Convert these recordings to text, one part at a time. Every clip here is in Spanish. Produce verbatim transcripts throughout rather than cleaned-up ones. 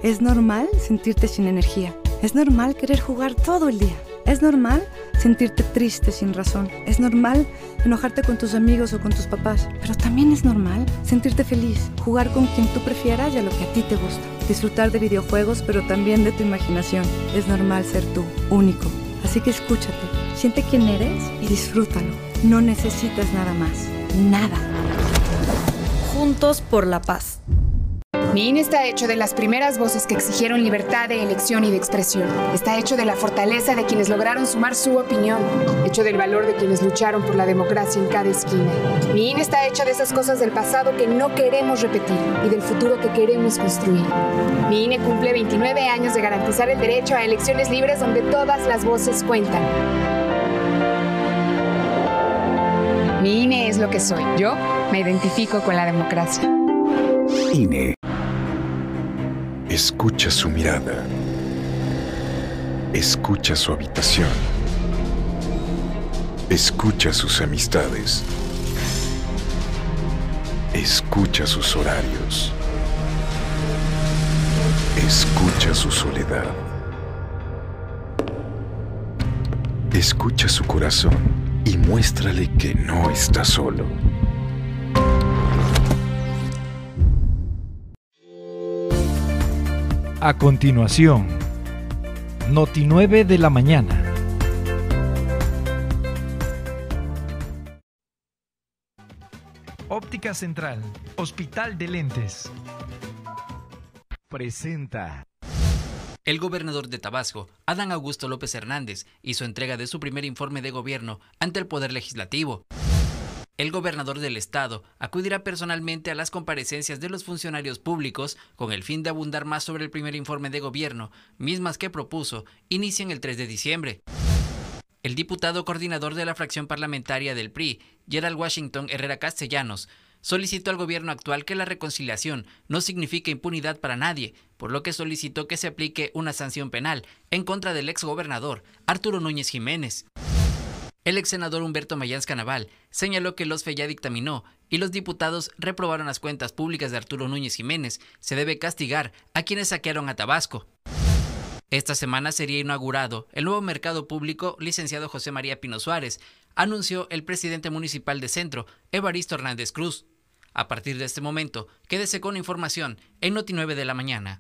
Es normal sentirte sin energía. Es normal querer jugar todo el día. Es normal sentirte triste sin razón. Es normal enojarte con tus amigos o con tus papás. Pero también es normal sentirte feliz, jugar con quien tú prefieras y a lo que a ti te gusta. Disfrutar de videojuegos, pero también de tu imaginación. Es normal ser tú, único. Así que escúchate, siente quién eres y disfrútalo. No necesitas nada más. Nada. Juntos por la paz. Mi I N E está hecho de las primeras voces que exigieron libertad de elección y de expresión. Está hecho de la fortaleza de quienes lograron sumar su opinión. Hecho del valor de quienes lucharon por la democracia en cada esquina. Mi I N E está hecho de esas cosas del pasado que no queremos repetir y del futuro que queremos construir. Mi I N E cumple veintinueve años de garantizar el derecho a elecciones libres donde todas las voces cuentan. Mi I N E es lo que soy. Yo me identifico con la democracia. I N E. Escucha su mirada. Escucha su habitación. Escucha sus amistades. Escucha sus horarios. Escucha su soledad. Escucha su corazón y muéstrale que no está solo. A continuación, Noti nueve de la mañana. Óptica Central, Hospital de Lentes. Presenta. El gobernador de Tabasco, Adán Augusto López Hernández, hizo entrega de su primer informe de gobierno ante el Poder Legislativo. El gobernador del estado acudirá personalmente a las comparecencias de los funcionarios públicos con el fin de abundar más sobre el primer informe de gobierno, mismas que propuso inician el tres de diciembre. El diputado coordinador de la fracción parlamentaria del P R I, Gerald Washington Herrera Castellanos, solicitó al gobierno actual que la reconciliación no signifique impunidad para nadie, por lo que solicitó que se aplique una sanción penal en contra del exgobernador Arturo Núñez Jiménez. El ex senador Humberto Mayans Canaval señaló que el O S F E ya dictaminó y los diputados reprobaron las cuentas públicas de Arturo Núñez Jiménez. Se debe castigar a quienes saquearon a Tabasco. Esta semana sería inaugurado el nuevo mercado público licenciado José María Pino Suárez, anunció el presidente municipal de Centro, Evaristo Hernández Cruz. A partir de este momento, quédese con información en Noti nueve de la mañana.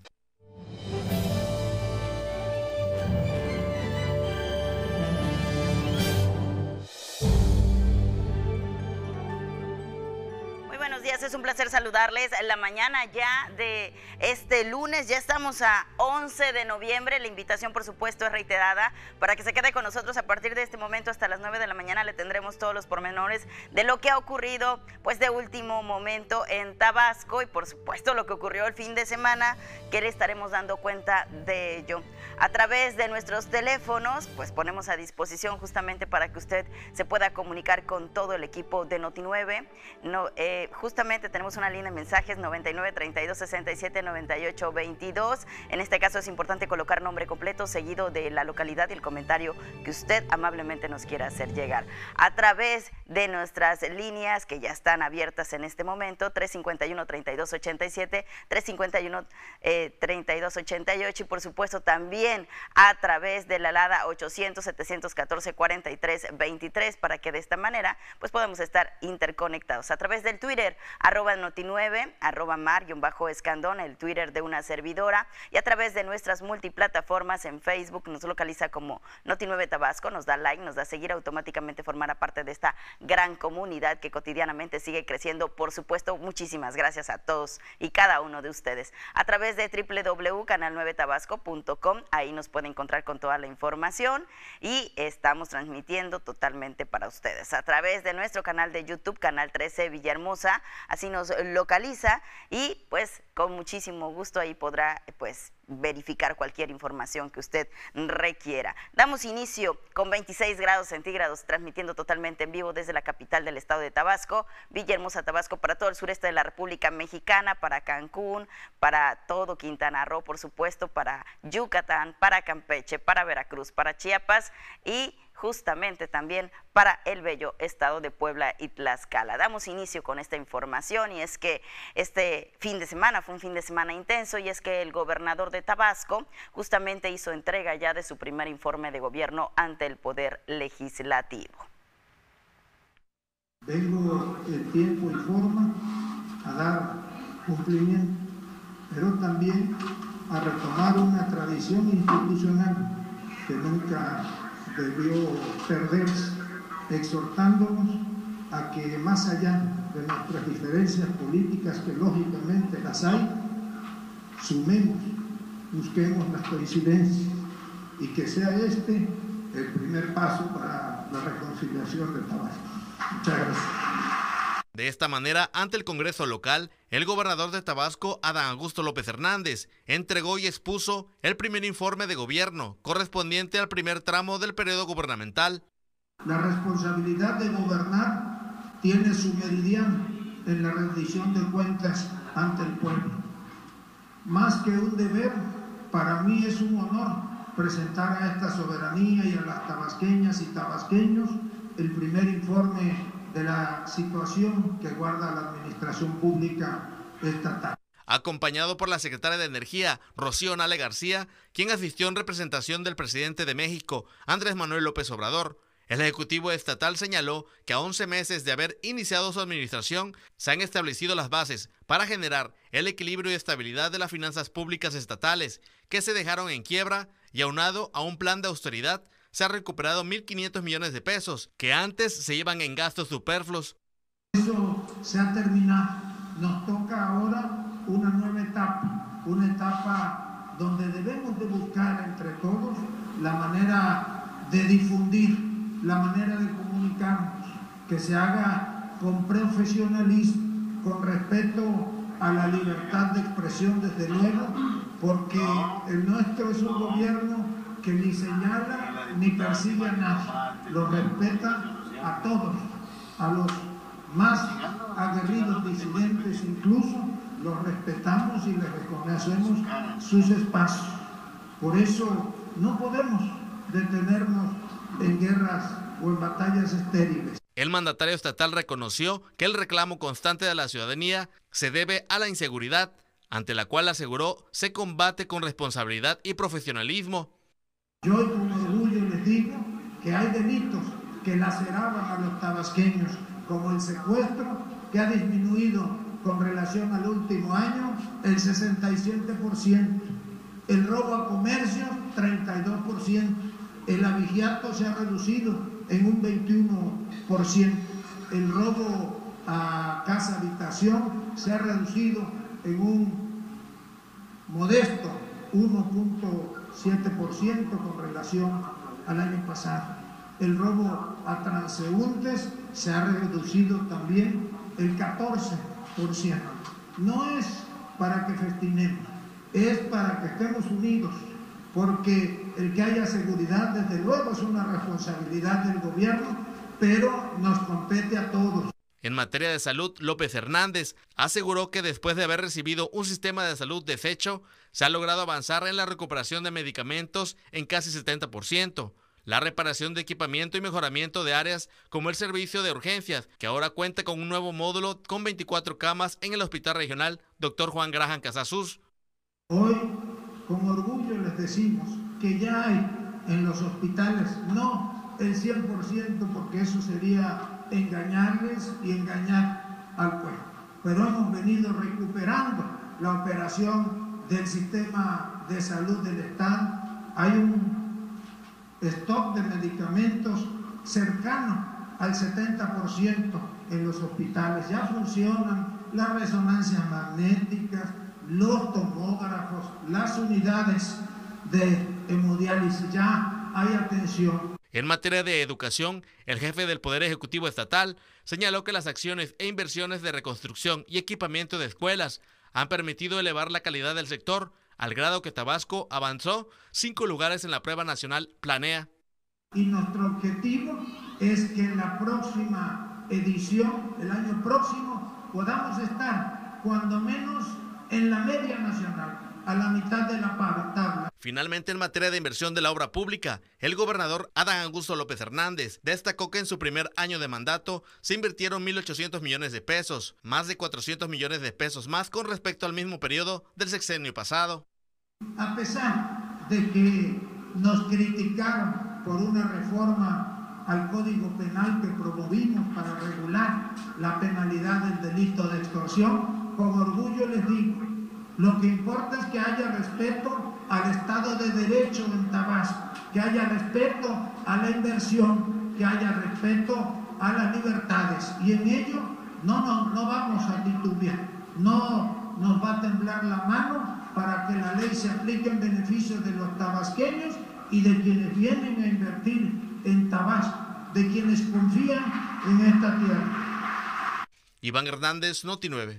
Es un placer saludarles en la mañana ya de este lunes. Ya estamos a once de noviembre. La invitación, por supuesto, es reiterada para que se quede con nosotros a partir de este momento hasta las nueve de la mañana. Le tendremos todos los pormenores de lo que ha ocurrido pues de último momento en Tabasco y, por supuesto, lo que ocurrió el fin de semana, que le estaremos dando cuenta de ello. A través de nuestros teléfonos, pues ponemos a disposición justamente para que usted se pueda comunicar con todo el equipo de Noti nueve. No, eh, justamente tenemos una línea de mensajes noventa y nueve, treinta y dos, sesenta y siete, noventa y ocho, veintidós. En este caso es importante colocar nombre completo seguido de la localidad y el comentario que usted amablemente nos quiera hacer llegar. A través de nuestras líneas que ya están abiertas en este momento, tres cincuenta y uno, treinta y dos, ochenta y siete, tres cincuenta y uno, treinta y dos, ochenta y ocho y por supuesto también a través de la alada ochocientos, setecientos catorce, cuarenta y tres, veintitrés para que de esta manera pues podamos estar interconectados. A través del Twitter, arroba Noti nueve, arroba Mar-Escandón, el Twitter de una servidora, y a través de nuestras multiplataformas en Facebook nos localiza como Noti nueve Tabasco, nos da like, nos da seguir, automáticamente formará parte de esta gran comunidad que cotidianamente sigue creciendo. Por supuesto, muchísimas gracias a todos y cada uno de ustedes. A través de doble u doble u doble u punto canal nueve tabasco punto com, ahí nos puede encontrar con toda la información y estamos transmitiendo totalmente para ustedes. A través de nuestro canal de YouTube, Canal trece Villahermosa, así nos localiza y pues con muchísimo gusto ahí podrá pues verificar cualquier información que usted requiera. Damos inicio con veintiséis grados centígrados, transmitiendo totalmente en vivo desde la capital del estado de Tabasco, Villahermosa, Tabasco, para todo el sureste de la República Mexicana, para Cancún, para todo Quintana Roo, por supuesto, para Yucatán, para Campeche, para Veracruz, para Chiapas y justamente también para el bello estado de Puebla y Tlaxcala. Damos inicio con esta información y es que este fin de semana fue un fin de semana intenso y es que el gobernador de de Tabasco justamente hizo entrega ya de su primer informe de gobierno ante el Poder Legislativo. Vengo en tiempo y forma a dar cumplimiento, pero también a retomar una tradición institucional que nunca debió perderse, exhortándonos a que más allá de nuestras diferencias políticas, que lógicamente las hay, sumemos, busquemos las coincidencias y que sea este el primer paso para la reconciliación del Tabasco. Muchas gracias. De esta manera, ante el Congreso local, el gobernador de Tabasco, Adán Augusto López Hernández, entregó y expuso el primer informe de gobierno correspondiente al primer tramo del periodo gubernamental. La responsabilidad de gobernar tiene su meridiano en la rendición de cuentas ante el pueblo. Más que un deber, para mí es un honor presentar a esta soberanía y a las tabasqueñas y tabasqueños el primer informe de la situación que guarda la administración pública estatal. Acompañado por la secretaria de Energía, Rocío Nale García, quien asistió en representación del presidente de México, Andrés Manuel López Obrador. El Ejecutivo Estatal señaló que a once meses de haber iniciado su administración, se han establecido las bases para generar el equilibrio y estabilidad de las finanzas públicas estatales, que se dejaron en quiebra, y aunado a un plan de austeridad, se ha recuperado mil quinientos millones de pesos, que antes se iban en gastos superfluos. Eso se ha terminado. Nos toca ahora una nueva etapa, una etapa donde debemos de buscar entre todos la manera de difundir, la manera de comunicarnos, que se haga con profesionalismo, con respeto a la libertad de expresión, desde luego, porque el nuestro es un gobierno que ni señala ni persigue a nadie, lo respeta a todos, a los más aguerridos disidentes incluso, los respetamos y les reconocemos sus espacios. Por eso no podemos detenernos en guerras o en batallas estériles. El mandatario estatal reconoció que el reclamo constante de la ciudadanía se debe a la inseguridad, ante la cual aseguró se combate con responsabilidad y profesionalismo. Yo con orgullo les digo que hay delitos que laceraban a los tabasqueños, como el secuestro, que ha disminuido con relación al último año el sesenta y siete por ciento, el robo a comercio treinta y dos por ciento, el abigeato se ha reducido en un veintiuno por ciento, el robo a casa habitación se ha reducido en un modesto uno punto siete por ciento con relación al año pasado. El robo a transeúntes se ha reducido también el catorce por ciento. No es para que festinemos, es para que estemos unidos, porque el que haya seguridad, desde luego, es una responsabilidad del gobierno, pero nos compete a todos. En materia de salud, López Hernández aseguró que después de haber recibido un sistema de salud deshecho, se ha logrado avanzar en la recuperación de medicamentos en casi setenta por ciento, la reparación de equipamiento y mejoramiento de áreas como el servicio de urgencias, que ahora cuenta con un nuevo módulo con veinticuatro camas en el Hospital Regional doctor Juan Graham Casasus. Hoy, con orgullo les decimos que ya hay en los hospitales, no el cien por ciento, porque eso sería engañarles y engañar al pueblo, pero hemos venido recuperando la operación del sistema de salud del Estado. Hay un stock de medicamentos cercano al setenta por ciento en los hospitales. Ya funcionan las resonancias magnéticas, los tomógrafos, las unidades de hemodiálisis, ya hay atención. En materia de educación, el jefe del Poder Ejecutivo Estatal señaló que las acciones e inversiones de reconstrucción y equipamiento de escuelas han permitido elevar la calidad del sector, al grado que Tabasco avanzó cinco lugares en la prueba nacional Planea. Y nuestro objetivo es que en la próxima edición, el año próximo, podamos estar cuando menos en la media nacional, a la mitad de la tabla. Finalmente, en materia de inversión de la obra pública, el gobernador Adán Augusto López Hernández destacó que en su primer año de mandato se invirtieron mil ochocientos millones de pesos, más de cuatrocientos millones de pesos más con respecto al mismo periodo del sexenio pasado. A pesar de que nos criticaron por una reforma al Código Penal que promovimos para regular la penalidad del delito de extorsión, con orgullo les digo, lo que importa es que haya respeto al Estado de Derecho en Tabasco, que haya respeto a la inversión, que haya respeto a las libertades, y en ello no, no, no vamos a titubear, no nos va a temblar la mano para que la ley se aplique en beneficio de los tabasqueños y de quienes vienen a invertir en Tabasco, de quienes confían en esta tierra. Iván Hernández, Noti nueve.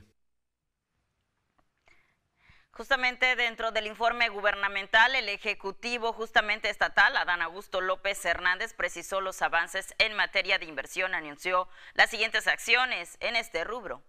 Justamente dentro del informe gubernamental, el Ejecutivo justamente estatal, Adán Augusto López Hernández, precisó los avances en materia de inversión, anunció las siguientes acciones en este rubro.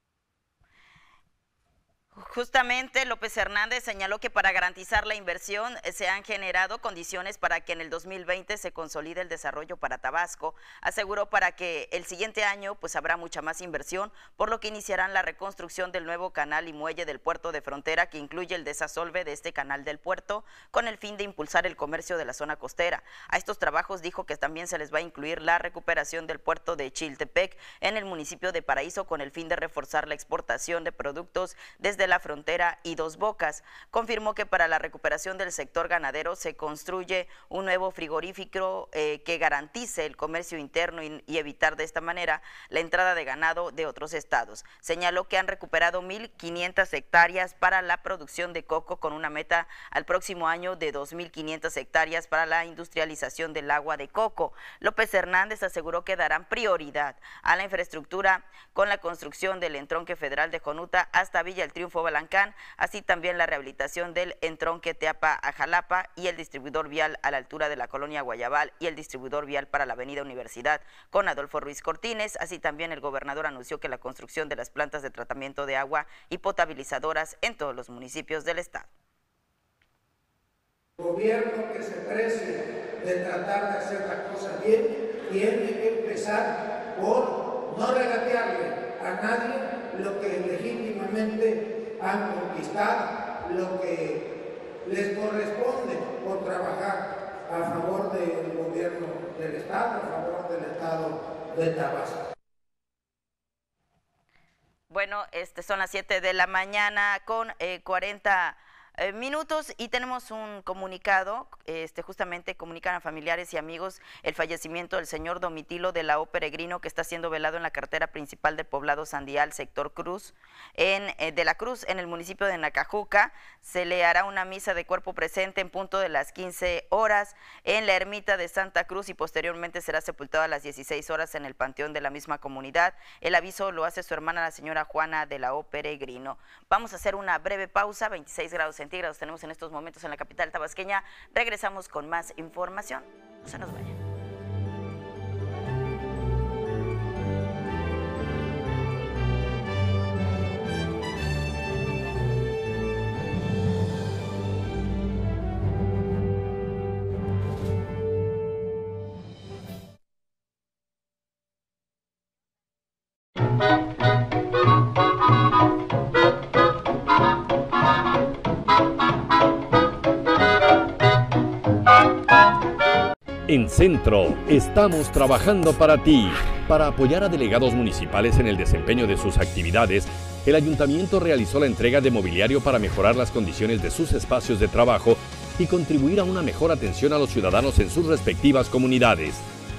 Justamente López Hernández señaló que para garantizar la inversión se han generado condiciones para que en el dos mil veinte se consolide el desarrollo para Tabasco. Aseguró para que el siguiente año pues habrá mucha más inversión, por lo que iniciarán la reconstrucción del nuevo canal y muelle del puerto de frontera, que incluye el desasolve de este canal del puerto, con el fin de impulsar el comercio de la zona costera. A estos trabajos dijo que también se les va a incluir la recuperación del puerto de Chiltepec en el municipio de Paraíso, con el fin de reforzar la exportación de productos desde la frontera y Dos Bocas. Confirmó que para la recuperación del sector ganadero se construye un nuevo frigorífico eh, que garantice el comercio interno y, y evitar de esta manera la entrada de ganado de otros estados. Señaló que han recuperado mil quinientas hectáreas para la producción de coco, con una meta al próximo año de dos mil quinientas hectáreas para la industrialización del agua de coco. López Hernández aseguró que darán prioridad a la infraestructura con la construcción del entronque federal de Jonuta hasta Villa El Triunfo, Balancán, así también la rehabilitación del entronque Teapa a Jalapa y el distribuidor vial a la altura de la colonia Guayabal y el distribuidor vial para la avenida Universidad con Adolfo Ruiz Cortines. Así también el gobernador anunció que la construcción de las plantas de tratamiento de agua y potabilizadoras en todos los municipios del estado. Gobierno que se precie de tratar de hacer las cosas bien tiene que empezar por no regatearle a nadie lo que legítimamente han conquistado, lo que les corresponde por trabajar a favor del gobierno del estado, a favor del estado de Tabasco. Bueno, este son las siete de la mañana con eh, cuarenta Eh, minutos y tenemos un comunicado. Este justamente comunican a familiares y amigos el fallecimiento del señor Domitilo de la O Peregrino, que está siendo velado en la carretera principal del poblado Sandial, sector Cruz, en eh, de la Cruz, en el municipio de Nacajuca. Se le hará una misa de cuerpo presente en punto de las quince horas en la ermita de Santa Cruz y posteriormente será sepultado a las dieciséis horas en el panteón de la misma comunidad. El aviso lo hace su hermana, la señora Juana de la O Peregrino. Vamos a hacer una breve pausa. Veintiséis grados centígrados tenemos en estos momentos en la capital tabasqueña. Regresamos con más información. No se nos vayan. En Centro, estamos trabajando para ti. Para apoyar a delegados municipales en el desempeño de sus actividades, el Ayuntamiento realizó la entrega de mobiliario para mejorar las condiciones de sus espacios de trabajo y contribuir a una mejor atención a los ciudadanos en sus respectivas comunidades.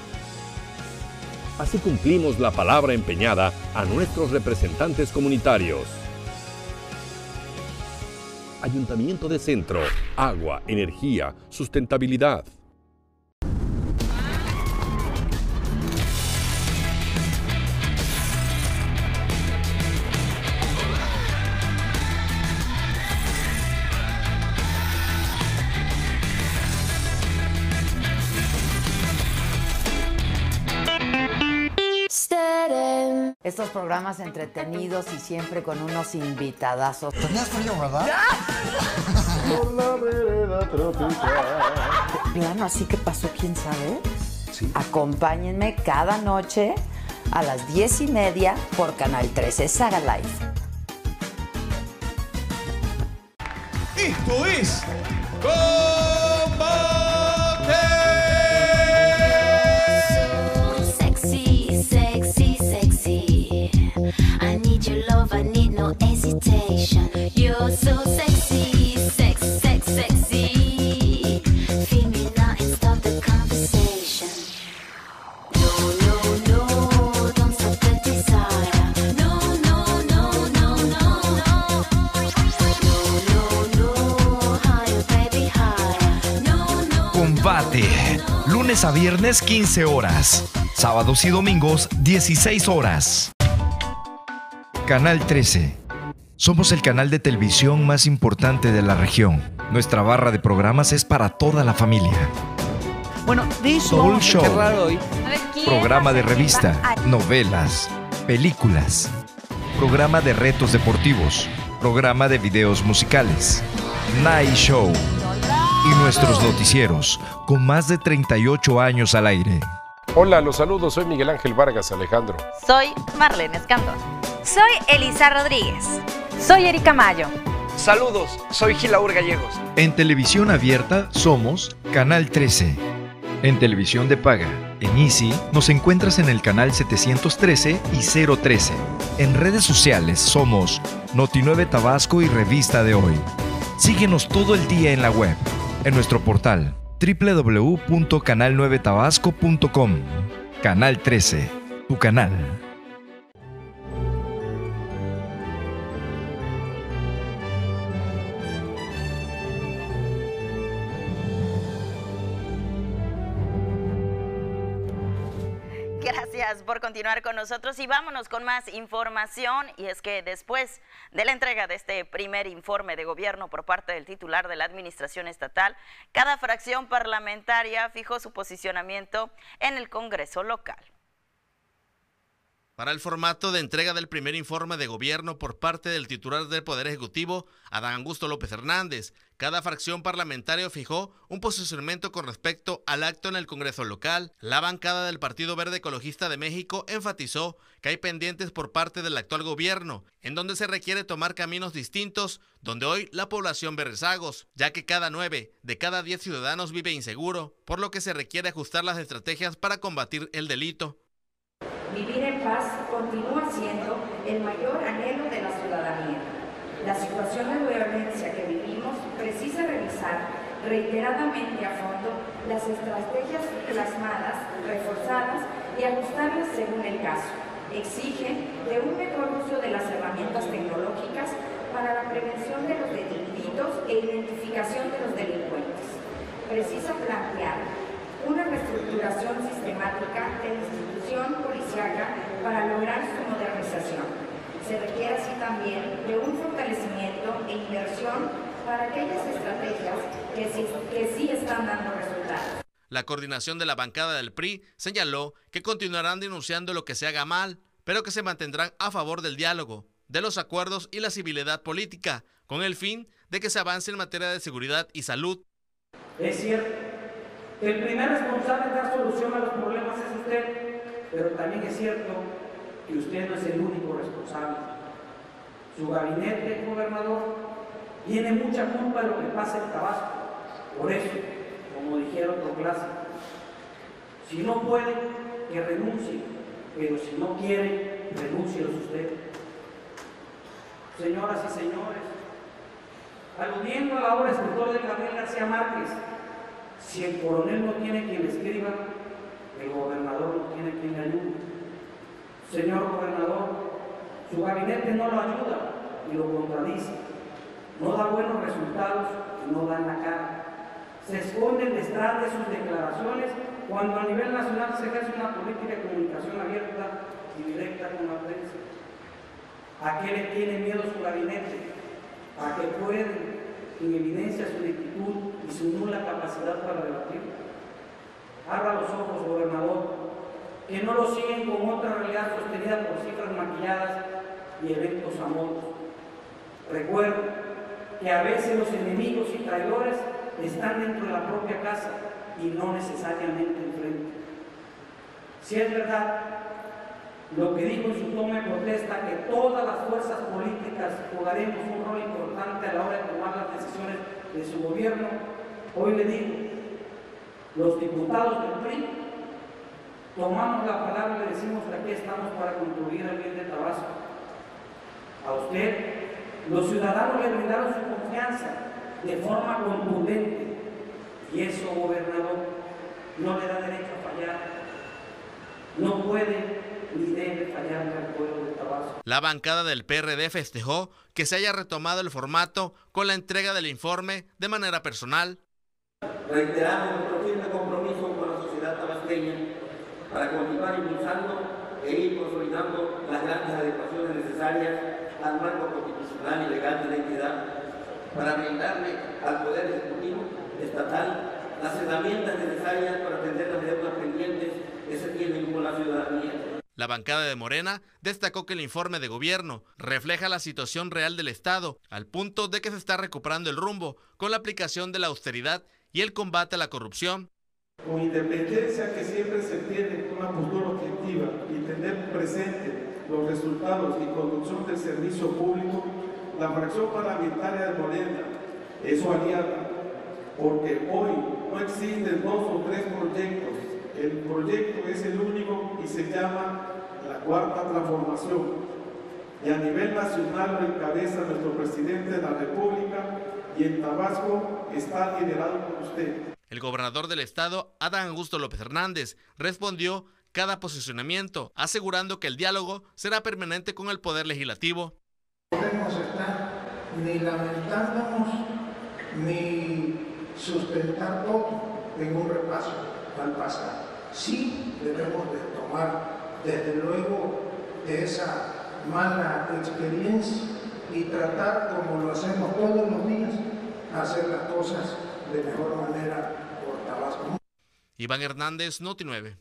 Así cumplimos la palabra empeñada a nuestros representantes comunitarios. Ayuntamiento de Centro, agua, energía, sustentabilidad. Estos programas entretenidos y siempre con unos invitadazos. Tenías frío, ¿verdad? Por la vereda tropical. Plano, así que pasó, quién sabe. Sí. Acompáñenme cada noche a las diez y media por Canal trece, Saga Live. Esto es Combate. So sexy, sexy, sexy. I need your love, I need no hesitation. You're so sexy, sex, sex, sexy. Feel me now and stop the conversation. No, no, no, don't stop the desire. No, no, no, no, no, no. No, no, higher, baby, higher. No, no. Combate. Lunes a viernes quince horas. Sábados y domingos dieciséis horas. Canal trece. Somos el canal de televisión más importante de la región. Nuestra barra de programas es para toda la familia. Bueno, de eso Soul vamos a Show. charlar hoy. Programa de revista, novelas, películas. Programa de retos deportivos. Programa de videos musicales. Night Show. Y nuestros noticieros, con más de treinta y ocho años al aire. Hola, los saludos, soy Miguel Ángel Vargas Alejandro. Soy Marlene Escandón. Soy Elisa Rodríguez. Soy Erika Mayo. Saludos, soy Gilaur Gallegos. En televisión abierta somos Canal trece. En televisión de paga, en Easy, nos encuentras en el canal setecientos trece y cero trece. En redes sociales somos Noti nueve Tabasco y Revista de Hoy. Síguenos todo el día en la web, en nuestro portal doble u doble u doble u punto canal nueve tabasco punto com. Canal trece, tu canal. Gracias por continuar con nosotros y vámonos con más información. Y es que después de la entrega de este primer informe de gobierno por parte del titular de la administración estatal, cada fracción parlamentaria fijó su posicionamiento en el Congreso local. Para el formato de entrega del primer informe de gobierno por parte del titular del Poder Ejecutivo, Adán Augusto López Hernández, cada fracción parlamentaria fijó un posicionamiento con respecto al acto en el Congreso local. La bancada del Partido Verde Ecologista de México enfatizó que hay pendientes por parte del actual gobierno, en donde se requiere tomar caminos distintos, donde hoy la población ve rezagos, ya que cada nueve de cada diez ciudadanos vive inseguro, por lo que se requiere ajustar las estrategias para combatir el delito. Vivir en paz continúa siendo el mayor anhelo de la ciudadanía. La situación de violencia que vivimos precisa revisar reiteradamente a fondo las estrategias plasmadas, reforzadas y ajustarlas según el caso. Exige de un mejor uso de las herramientas tecnológicas para la prevención de los delitos e identificación de los delincuentes. Precisa plantear una reestructuración sistemática de la institución policiaca para lograr su modernización. Se requiere así también de un fortalecimiento e inversión para aquellas estrategias que sí, que sí están dando resultados. La coordinación de la bancada del P R I señaló que continuarán denunciando lo que se haga mal, pero que se mantendrán a favor del diálogo, de los acuerdos y la civilidad política, con el fin de que se avance en materia de seguridad y salud. Es cierto que el primer responsable de dar solución a los problemas es usted, pero también es cierto que usted no es el único responsable. Su gabinete, gobernador, tiene mucha culpa de lo que pasa en Tabasco. Por eso, como dijeron por clase, si no puede, que renuncie, pero si no quiere, renuncie usted. Señoras y señores, aludiendo a la obra escritor de Gabriel García Márquez, si el coronel no tiene quien le escriba, el gobernador no tiene quien le ayude. Señor gobernador, su gabinete no lo ayuda y lo contradice. No da buenos resultados y no da en la cara. Se esconden detrás de sus declaraciones cuando a nivel nacional se ejerce una política de comunicación abierta y directa con la prensa. ¿A qué le tiene miedo su gabinete? ¿A qué pueden en evidencia su ineptitud y su nula capacidad para debatir? Abra los ojos, gobernador, que no lo siguen con otra realidad sostenida por cifras maquilladas y eventos a modo. Recuerdo que a veces los enemigos y traidores están dentro de la propia casa y no necesariamente enfrente. Si es verdad lo que dijo en su toma de protesta, que todas las fuerzas políticas jugaremos un rol importante a la hora de tomar las decisiones de su gobierno, hoy le digo, los diputados del P R I tomamos la palabra y le decimos que aquí estamos para contribuir al bien de Tabasco. A usted, los ciudadanos le brindaron su confianza de forma contundente y eso, gobernador, no le da derecho a fallar. No puede ni debe fallarle al pueblo de Tabasco. La bancada del P R D festejó que se haya retomado el formato con la entrega del informe de manera personal. Reiteramos nuestro firme compromiso con la sociedad tabasqueña para continuar impulsando e ir consolidando las grandes adecuaciones necesarias al marco constitucional y legal de la entidad para brindarle al Poder Ejecutivo estatal las herramientas necesarias para atender las deudas pendientes que se tienen con la ciudadanía. La bancada de Morena destacó que el informe de gobierno refleja la situación real del Estado, al punto de que se está recuperando el rumbo con la aplicación de la austeridad y el combate a la corrupción. Con independencia que siempre se tiene una postura objetiva y tener presente los resultados y conducción del servicio público, la fracción parlamentaria de Morena es su aliada, porque hoy no existen dos o tres proyectos. El proyecto es el único y se llama la Cuarta Transformación. Y a nivel nacional lo encabeza nuestro presidente de la República y en Tabasco está liderado por usted. El gobernador del estado, Adán Augusto López Hernández, respondió cada posicionamiento, asegurando que el diálogo será permanente con el Poder Legislativo. No podemos estar ni lamentándonos ni sustentar todo en un repaso al pasado. Sí debemos de tomar desde luego de esa mala experiencia y tratar, como lo hacemos todos los días, hacer las cosas de mejor manera por Tabasco. Iván Hernández, Noti nueve.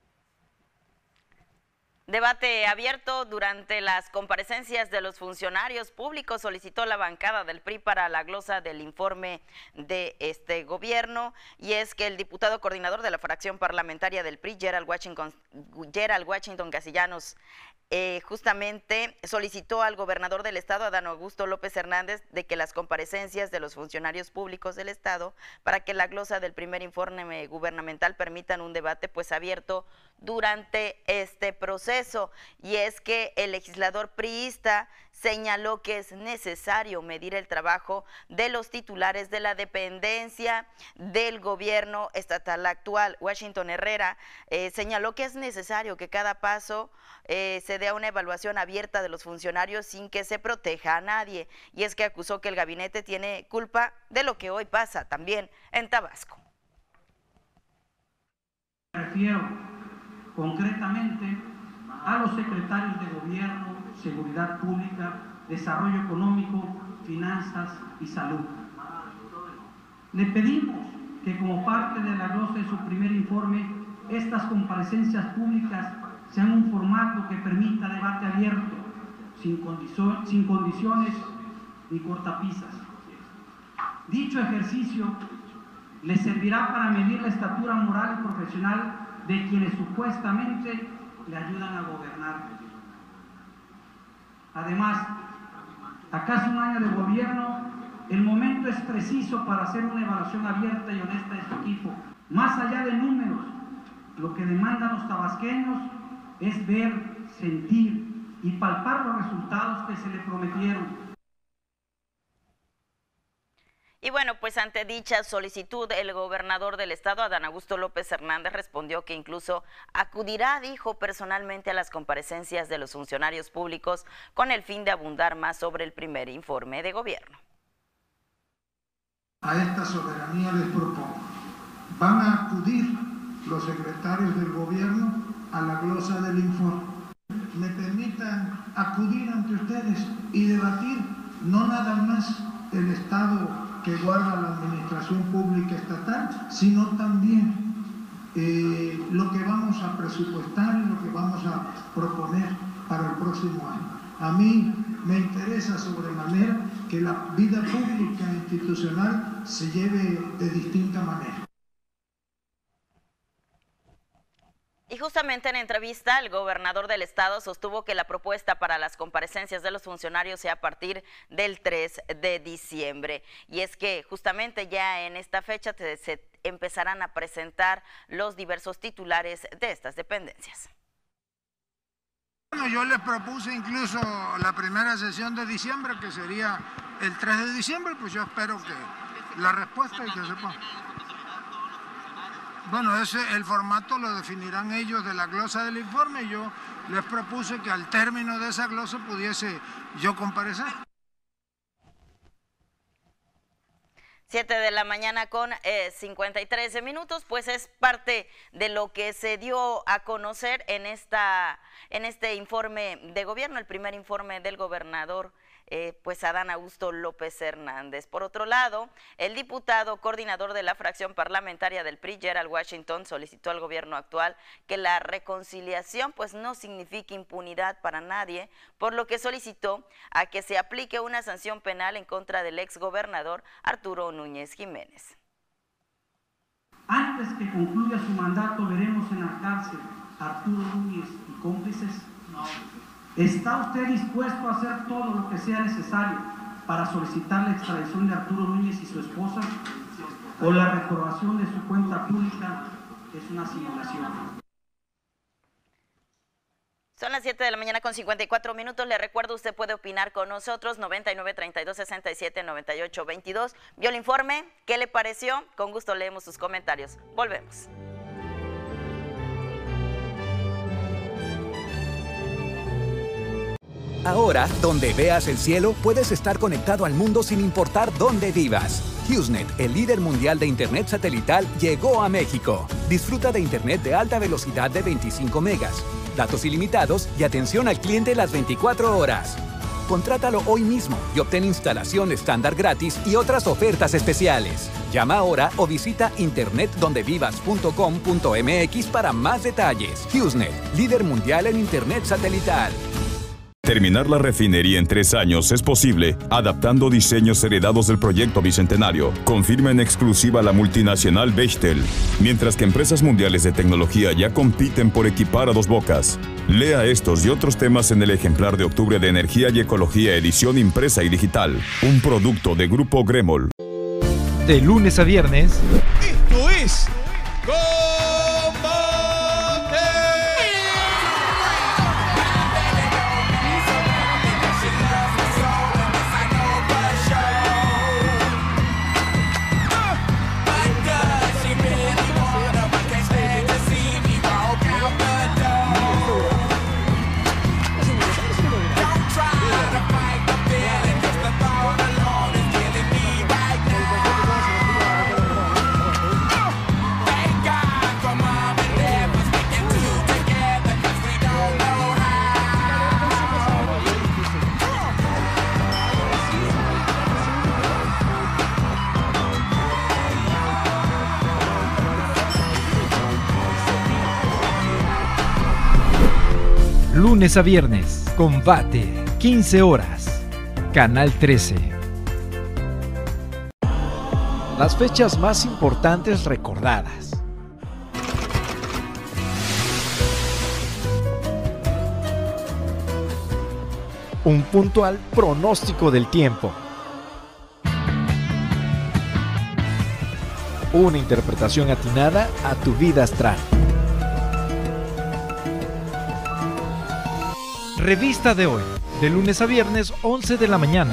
Debate abierto durante las comparecencias de los funcionarios públicos solicitó la bancada del P R I para la glosa del informe de este gobierno, y es que el diputado coordinador de la fracción parlamentaria del P R I, Gerald Washington, Gerald Washington Castellanos, eh, justamente solicitó al gobernador del estado, Adán Augusto López Hernández, de que las comparecencias de los funcionarios públicos del estado para que la glosa del primer informe gubernamental permitan un debate pues abierto durante este proceso. Y es que el legislador priista señaló que es necesario medir el trabajo de los titulares de la dependencia del gobierno estatal actual. Washington Herrera eh, señaló que es necesario que cada paso eh, se dé una evaluación abierta de los funcionarios sin que se proteja a nadie, y es que acusó que el gabinete tiene culpa de lo que hoy pasa también en Tabasco. Me refiero concretamente a los secretarios de Gobierno, Seguridad Pública, Desarrollo Económico, Finanzas y Salud. Le pedimos que como parte de la glosa de su primer informe, estas comparecencias públicas sean un formato que permita debate abierto, sin, condicio, sin condiciones ni cortapisas. Dicho ejercicio le servirá para medir la estatura moral y profesional de quienes supuestamente le ayudan a gobernar. Además, a casi un año de gobierno, el momento es preciso para hacer una evaluación abierta y honesta de su equipo. Más allá de números, lo que demandan los tabasqueños es ver, sentir y palpar los resultados que se le prometieron. Y bueno, pues ante dicha solicitud, el gobernador del estado, Adán Augusto López Hernández, respondió que incluso acudirá, dijo, personalmente a las comparecencias de los funcionarios públicos con el fin de abundar más sobre el primer informe de gobierno. A esta soberanía les propongo, van a acudir los secretarios del gobierno a la glosa del informe. Me permitan acudir ante ustedes y debatir no nada más el estado que guarda la administración pública estatal, sino también eh, lo que vamos a presupuestar y lo que vamos a proponer para el próximo año. A mí me interesa sobremanera que la vida pública e institucional se lleve de distinta manera. Y justamente en entrevista, el gobernador del estado sostuvo que la propuesta para las comparecencias de los funcionarios sea a partir del tres de diciembre. Y es que justamente ya en esta fecha te, se empezarán a presentar los diversos titulares de estas dependencias. Bueno, yo les propuse incluso la primera sesión de diciembre, que sería el tres de diciembre, pues yo espero que la respuesta y que sepan. Bueno, ese, el formato lo definirán ellos de la glosa del informe. Yo les propuse que al término de esa glosa pudiese yo comparecer. siete de la mañana con eh, cincuenta y tres minutos, pues es parte de lo que se dio a conocer en, esta, en este informe de gobierno, el primer informe del gobernador Eh, pues Adán Augusto López Hernández. Por otro lado, el diputado coordinador de la fracción parlamentaria del P R I, Gerald Washington, solicitó al gobierno actual que la reconciliación pues no signifique impunidad para nadie, por lo que solicitó a que se aplique una sanción penal en contra del exgobernador Arturo Núñez Jiménez. Antes que concluya su mandato, veremos en la cárcel a Arturo Núñez y cómplices. No. ¿Está usted dispuesto a hacer todo lo que sea necesario para solicitar la extradición de Arturo Núñez y su esposa? ¿O la reprobación de su cuenta pública es una simulación? Son las siete de la mañana con cincuenta y cuatro minutos. Le recuerdo, usted puede opinar con nosotros, noventa y nueve, treinta y dos, sesenta y siete, noventa y ocho, veintidós. Vio el informe, ¿qué le pareció? Con gusto leemos sus comentarios. Volvemos. Ahora, donde veas el cielo, puedes estar conectado al mundo sin importar dónde vivas. HughesNet, el líder mundial de Internet satelital, llegó a México. Disfruta de Internet de alta velocidad de veinticinco megas, datos ilimitados y atención al cliente las veinticuatro horas. Contrátalo hoy mismo y obtén instalación estándar gratis y otras ofertas especiales. Llama ahora o visita internet donde vivas punto com punto m x para más detalles. HughesNet, líder mundial en Internet satelital. Terminar la refinería en tres años es posible, adaptando diseños heredados del proyecto Bicentenario. Confirma en exclusiva la multinacional Bechtel, mientras que empresas mundiales de tecnología ya compiten por equipar a Dos Bocas. Lea estos y otros temas en el ejemplar de octubre de Energía y Ecología, edición impresa y digital. Un producto de Grupo Gremol. De lunes a viernes. Esto es Lunes a viernes, combate, quince horas, Canal trece. Las fechas más importantes recordadas. Un puntual pronóstico del tiempo. Una interpretación atinada a tu vida astral. Revista de hoy, de lunes a viernes, once de la mañana.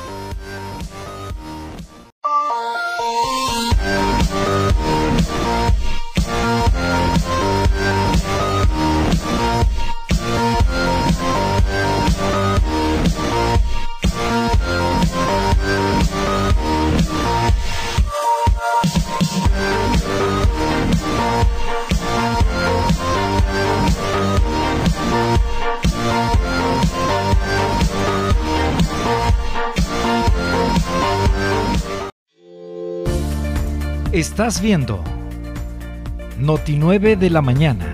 Estás viendo Noti nueve de la mañana.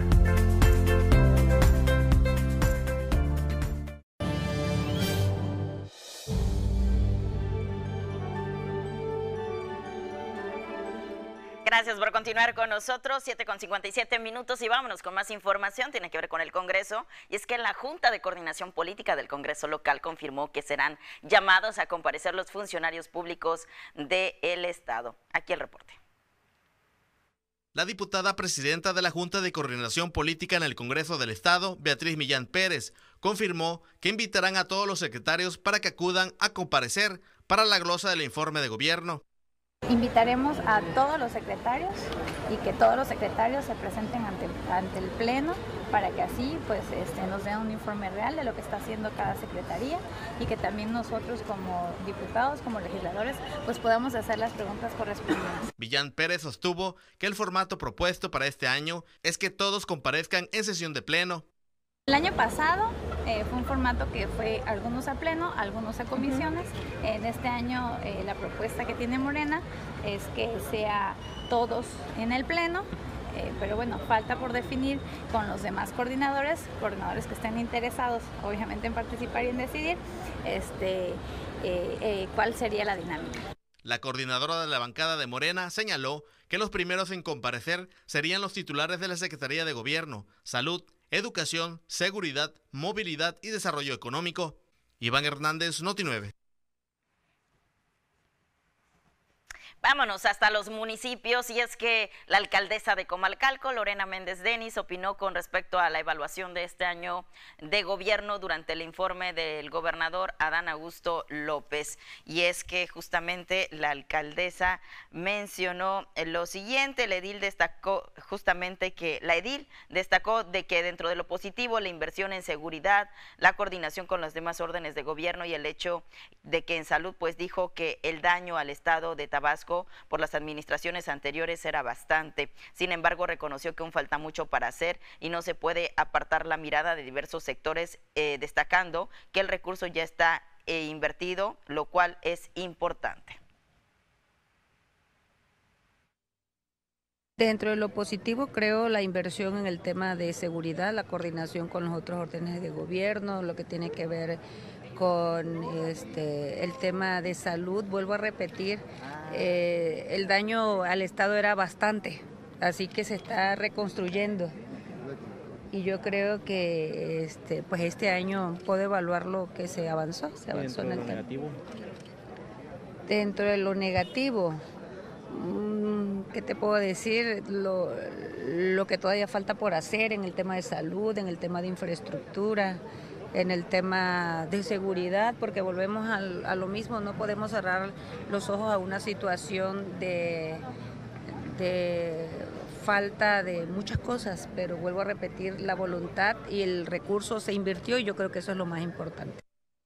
Gracias por continuar con nosotros, siete con cincuenta y siete minutos y vámonos con más información, tiene que ver con el Congreso, y es que la Junta de Coordinación Política del Congreso local confirmó que serán llamados a comparecer los funcionarios públicos del Estado. Aquí el reporte. La diputada presidenta de la Junta de Coordinación Política en el Congreso del Estado, Beatriz Millán Pérez, confirmó que invitarán a todos los secretarios para que acudan a comparecer para la glosa del informe de gobierno. Invitaremos a todos los secretarios y que todos los secretarios se presenten ante, ante el Pleno para que así pues, este, nos den un informe real de lo que está haciendo cada secretaría y que también nosotros como diputados, como legisladores, pues podamos hacer las preguntas correspondientes. Millán Pérez sostuvo que el formato propuesto para este año es que todos comparezcan en sesión de Pleno. El año pasado eh, fue un formato que fue algunos a pleno, algunos a comisiones. Uh-huh. En este año eh, la propuesta que tiene Morena es que sea todos en el pleno, eh, pero bueno, falta por definir con los demás coordinadores, coordinadores que estén interesados obviamente en participar y en decidir este, eh, eh, cuál sería la dinámica. La coordinadora de la bancada de Morena señaló que los primeros en comparecer serían los titulares de la Secretaría de Gobierno, Salud, Educación, Seguridad, Movilidad y Desarrollo Económico. Iván Hernández, Noti nueve. Vámonos hasta los municipios, y es que la alcaldesa de Comalcalco, Lorena Méndez Denis, opinó con respecto a la evaluación de este año de gobierno durante el informe del gobernador Adán Augusto López. Y es que justamente la alcaldesa mencionó lo siguiente, el edil destacó justamente que la edil destacó de que dentro de lo positivo la inversión en seguridad, la coordinación con los demás órdenes de gobierno y el hecho de que en salud pues dijo que el daño al estado de Tabasco por las administraciones anteriores era bastante. Sin embargo, reconoció que aún falta mucho para hacer y no se puede apartar la mirada de diversos sectores, eh, destacando que el recurso ya está eh, invertido, lo cual es importante. Dentro de lo positivo, creo la inversión en el tema de seguridad, la coordinación con los otros órdenes de gobierno, lo que tiene que ver con este, el tema de salud. Vuelvo a repetir, eh, el daño al Estado era bastante, así que se está reconstruyendo. Y yo creo que este, pues este año puedo evaluar lo que se avanzó. Se avanzó en el tema. Negativo. Dentro de lo negativo, ¿qué te puedo decir? Lo, lo que todavía falta por hacer en el tema de salud, en el tema de infraestructura, en el tema de seguridad, porque volvemos al, a lo mismo, no podemos cerrar los ojos a una situación de, de falta de muchas cosas, pero vuelvo a repetir, la voluntad y el recurso se invirtió y yo creo que eso es lo más importante.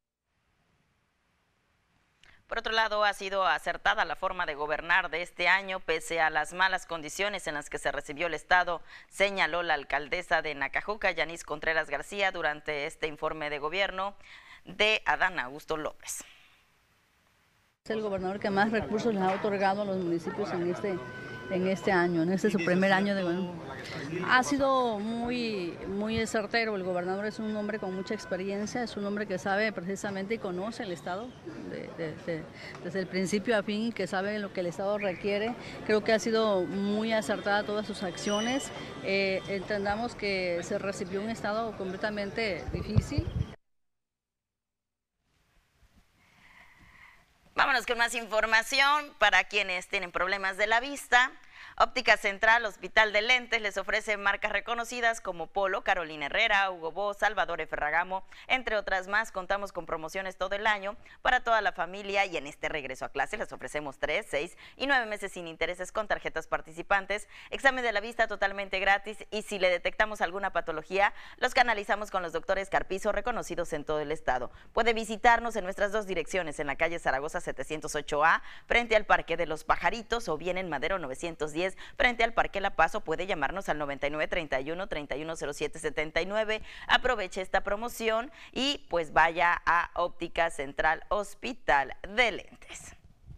Por otro lado, ha sido acertada la forma de gobernar de este año, pese a las malas condiciones en las que se recibió el Estado, señaló la alcaldesa de Nacajuca, Yanis Contreras García, durante este informe de gobierno de Adán Augusto López. Es el gobernador que más recursos les ha otorgado a los municipios en este en este año, en este es su primer año de gobierno. Ha sido muy, muy certero, el gobernador es un hombre con mucha experiencia, es un hombre que sabe precisamente y conoce el Estado de, de, de, desde el principio a fin, que sabe lo que el Estado requiere. Creo que ha sido muy acertada todas sus acciones. Eh, entendamos que se recibió un Estado completamente difícil. Vámonos con más información para quienes tienen problemas de la vista. Óptica Central, Hospital de Lentes, les ofrece marcas reconocidas como Polo, Carolina Herrera, Hugo Boss, Salvador Ferragamo, entre otras más. Contamos con promociones todo el año para toda la familia y en este regreso a clase les ofrecemos tres, seis y nueve meses sin intereses con tarjetas participantes, examen de la vista totalmente gratis y si le detectamos alguna patología, los canalizamos con los doctores Carpizo reconocidos en todo el estado. Puede visitarnos en nuestras dos direcciones, en la calle Zaragoza setecientos ocho A, frente al Parque de los Pajaritos, o bien en Madero novecientos diez, frente al Parque La Paz, o puede llamarnos al noventa y nueve, treinta y uno, treinta y uno cero siete, setenta y nueve. Aproveche esta promoción y pues vaya a Óptica Central Hospital de Lentes.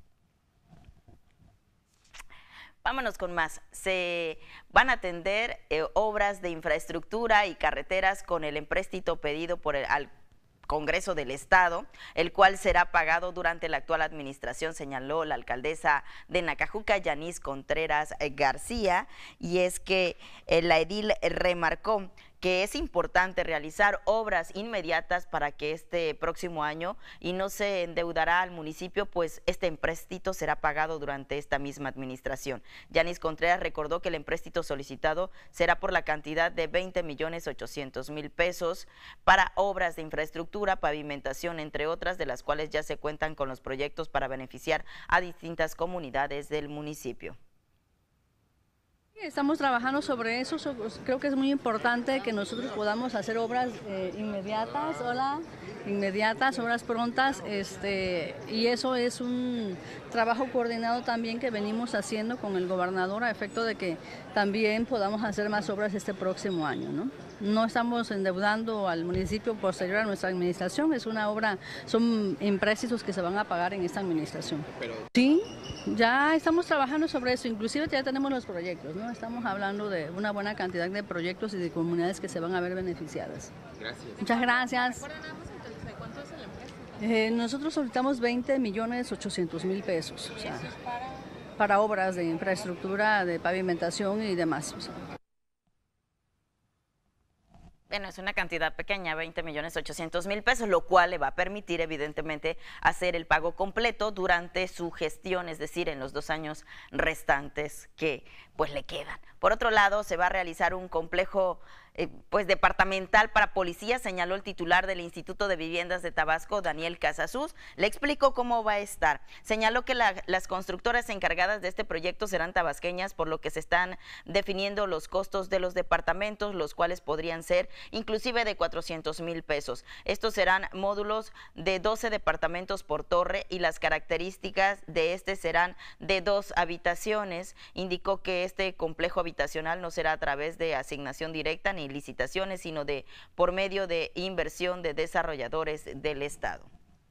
Vámonos con más. Se van a atender eh, obras de infraestructura y carreteras con el empréstito pedido por el al Congreso del Estado, el cual será pagado durante la actual administración, señaló la alcaldesa de Nacajuca, Yanis Contreras García, y es que eh, la edil remarcó que es importante realizar obras inmediatas para que este próximo año y no se endeudará al municipio, pues este empréstito será pagado durante esta misma administración. Yanis Contreras recordó que el empréstito solicitado será por la cantidad de veinte millones ochocientos mil pesos para obras de infraestructura, pavimentación, entre otras, de las cuales ya se cuentan con los proyectos para beneficiar a distintas comunidades del municipio. Estamos trabajando sobre eso, creo que es muy importante que nosotros podamos hacer obras eh, inmediatas, hola, inmediatas, obras prontas, este, y eso es un trabajo coordinado también que venimos haciendo con el gobernador a efecto de que también podamos hacer más obras este próximo año, ¿no? No estamos endeudando al municipio posterior a nuestra administración, es una obra, son empréstitos que se van a pagar en esta administración. Pero... Sí, ya estamos trabajando sobre eso, inclusive ya tenemos los proyectos, ¿no? Estamos hablando de una buena cantidad de proyectos y de comunidades que se van a ver beneficiadas. Gracias. Muchas gracias. ¿Cuánto es el empréstito? Eh, nosotros solicitamos veinte millones ochocientos mil pesos, o sea, para... para obras de infraestructura, de pavimentación y demás. O sea. Bueno, es una cantidad pequeña, veinte millones ochocientos mil pesos, lo cual le va a permitir evidentemente hacer el pago completo durante su gestión, es decir, en los dos años restantes que pues le quedan. Por otro lado, se va a realizar un complejo eh, pues departamental para policías, señaló el titular del Instituto de Viviendas de Tabasco, Daniel Casasus. Le explicó cómo va a estar. Señaló que la, las constructoras encargadas de este proyecto serán tabasqueñas, por lo que se están definiendo los costos de los departamentos, los cuales podrían ser inclusive de cuatrocientos mil pesos. Estos serán módulos de doce departamentos por torre y las características de este serán de dos habitaciones. Indicó que este complejo habitacional no será a través de asignación directa ni licitaciones, sino de por medio de inversión de desarrolladores del Estado.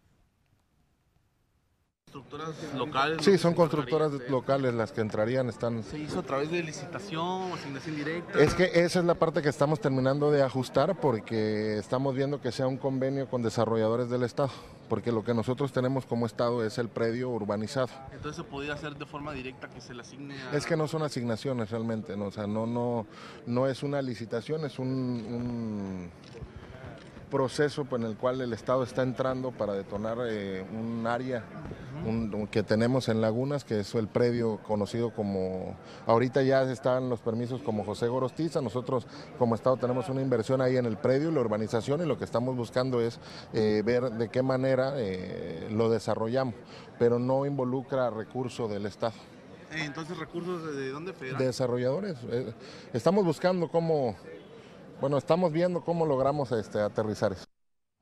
¿Constructoras locales? Sí, son constructoras locales las que entrarían. Están... ¿Se hizo a través de licitación o asignación directa? Es que esa es la parte que estamos terminando de ajustar, porque estamos viendo que sea un convenio con desarrolladores del Estado, porque lo que nosotros tenemos como Estado es el predio urbanizado. Entonces se podría hacer de forma directa que se le asigne a... Es que no son asignaciones realmente, ¿no? O sea, no, no, no es una licitación, es un... un... proceso en el cual el Estado está entrando para detonar eh, un área un, un, que tenemos en Lagunas, que es el predio conocido como, ahorita ya están los permisos como José Gorostiza. Nosotros como Estado tenemos una inversión ahí en el predio, la urbanización, y lo que estamos buscando es eh, ver de qué manera eh, lo desarrollamos, pero no involucra recursos del Estado. Entonces, ¿recursos de dónde, federal? De desarrolladores. Eh, estamos buscando cómo... Bueno, estamos viendo cómo logramos este, aterrizar eso.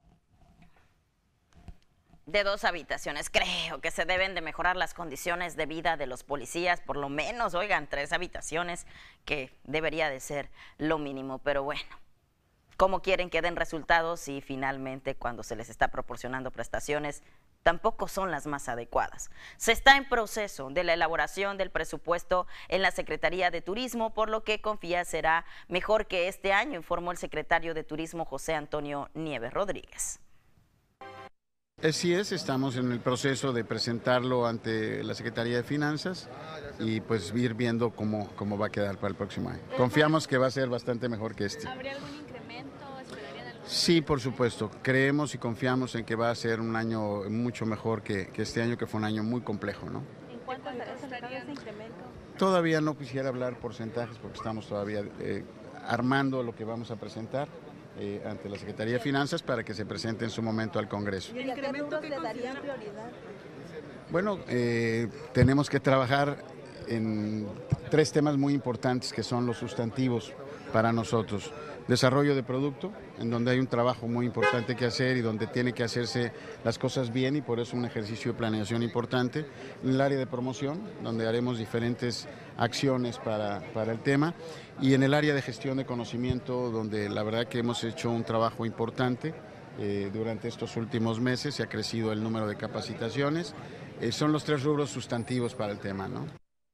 De dos habitaciones. Creo que se deben de mejorar las condiciones de vida de los policías, por lo menos, oigan, tres habitaciones, que debería de ser lo mínimo, pero bueno. ¿Cómo quieren que den resultados si finalmente cuando se les está proporcionando prestaciones tampoco son las más adecuadas? Se está en proceso de la elaboración del presupuesto en la Secretaría de Turismo, por lo que confía será mejor que este año, informó el secretario de Turismo José Antonio Nieves Rodríguez. Así es, estamos en el proceso de presentarlo ante la Secretaría de Finanzas y pues ir viendo cómo, cómo va a quedar para el próximo año. Confiamos que va a ser bastante mejor que este. ¿Habría algún incremento? ¿Esperarían algún... Sí, por supuesto. Creemos y confiamos en que va a ser un año mucho mejor que, que este año, que fue un año muy complejo, ¿no? ¿En cuánto estaría ese incremento? Todavía no quisiera hablar porcentajes porque estamos todavía eh, armando lo que vamos a presentar Eh, ante la Secretaría de Finanzas para que se presente en su momento al Congreso. ¿Y a qué rubros le darían prioridad? Bueno, eh, tenemos que trabajar en tres temas muy importantes que son los sustantivos para nosotros. Desarrollo de producto, en donde hay un trabajo muy importante que hacer y donde tiene que hacerse las cosas bien, y por eso un ejercicio de planeación importante. En el área de promoción, donde haremos diferentes acciones para, para el tema, y en el área de gestión de conocimiento, donde la verdad que hemos hecho un trabajo importante eh, durante estos últimos meses, se ha crecido el número de capacitaciones. Eh, son los tres rubros sustantivos para el tema, ¿no?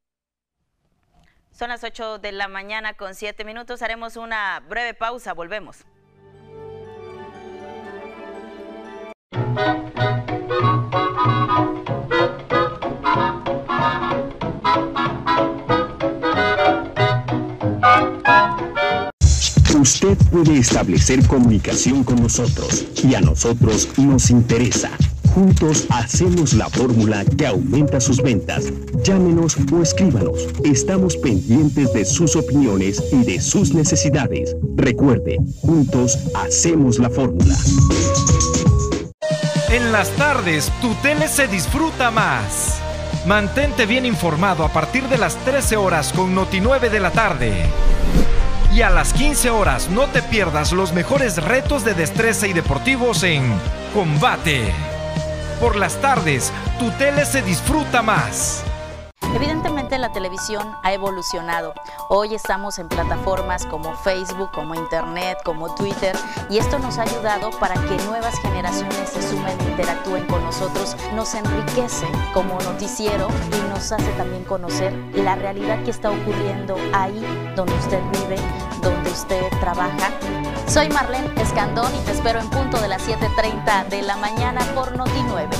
Son las ocho de la mañana con siete minutos. Haremos una breve pausa. Volvemos. Usted puede establecer comunicación con nosotros y a nosotros nos interesa. Juntos hacemos la fórmula que aumenta sus ventas. Llámenos o escríbanos. Estamos pendientes de sus opiniones y de sus necesidades. Recuerde, juntos hacemos la fórmula. En las tardes, tu tele se disfruta más. Mantente bien informado a partir de las trece horas con Noti nueve de la tarde. Y a las quince horas no te pierdas los mejores retos de destreza y deportivos en Combate. Por las tardes, tu tele se disfruta más. Evidentemente la televisión ha evolucionado. Hoy estamos en plataformas como Facebook, como Internet, como Twitter, y esto nos ha ayudado para que nuevas generaciones se sumen e interactúen con nosotros. Nos enriquece como noticiero y nos hace también conocer la realidad que está ocurriendo ahí donde usted vive, donde usted trabaja. Soy Marlene Escandón y te espero en punto de las siete treinta de la mañana por Noti nueve.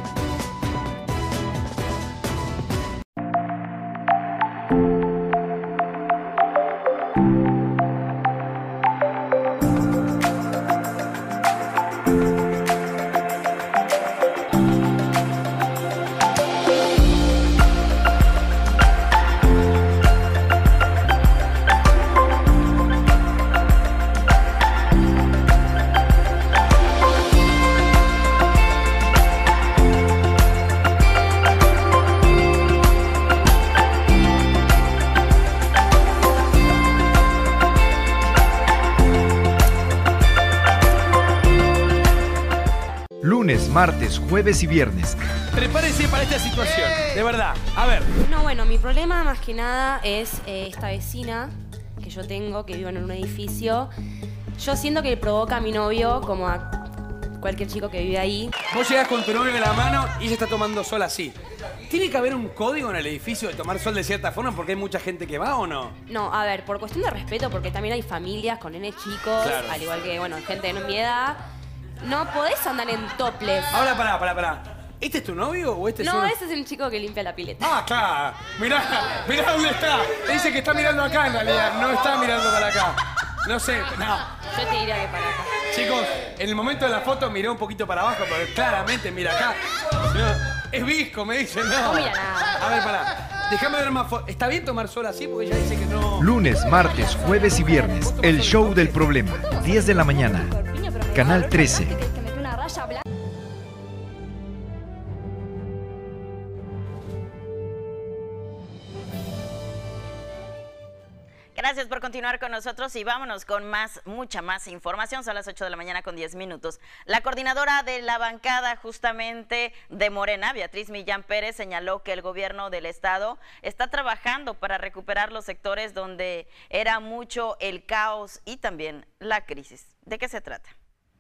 Martes, jueves y viernes. Prepárese para esta situación, de verdad. A ver. No, bueno, mi problema más que nada es eh, esta vecina que yo tengo, que vivo en un edificio. Yo siento que le provoca a mi novio, como a cualquier chico que vive ahí. Vos llegás con tu novio en la mano y ella está tomando sol así. ¿Tiene que haber un código en el edificio de tomar sol de cierta forma porque hay mucha gente que va o no? No, a ver, por cuestión de respeto, porque también hay familias con nenes chicos, claro, al igual que, bueno, gente de mi edad. No podés andar en topless. Ahora, pará, pará, pará. ¿Este es tu novio o este es No, un... ese es el chico que limpia la pileta. Ah, claro. Mirá, mirá dónde está. Dice que está mirando acá en realidad. No está mirando para acá. No sé, no. Yo te diría que para acá. Chicos, en el momento de la foto miré un poquito para abajo, pero claramente mira acá. No, es visco, me dicen, no. No mira nada. A ver, pará. Déjame ver más fotos. ¿Está bien tomar sol así? Porque ella dice que no... Lunes, martes, jueves y viernes. El show del problema. diez de la mañana. Canal trece. Gracias por continuar con nosotros y vámonos con más, mucha más información. Son las ocho de la mañana con diez minutos. La coordinadora de la bancada justamente de Morena, Beatriz Millán Pérez, señaló que el gobierno del estado está trabajando para recuperar los sectores donde era mucho el caos y también la crisis. ¿De qué se trata?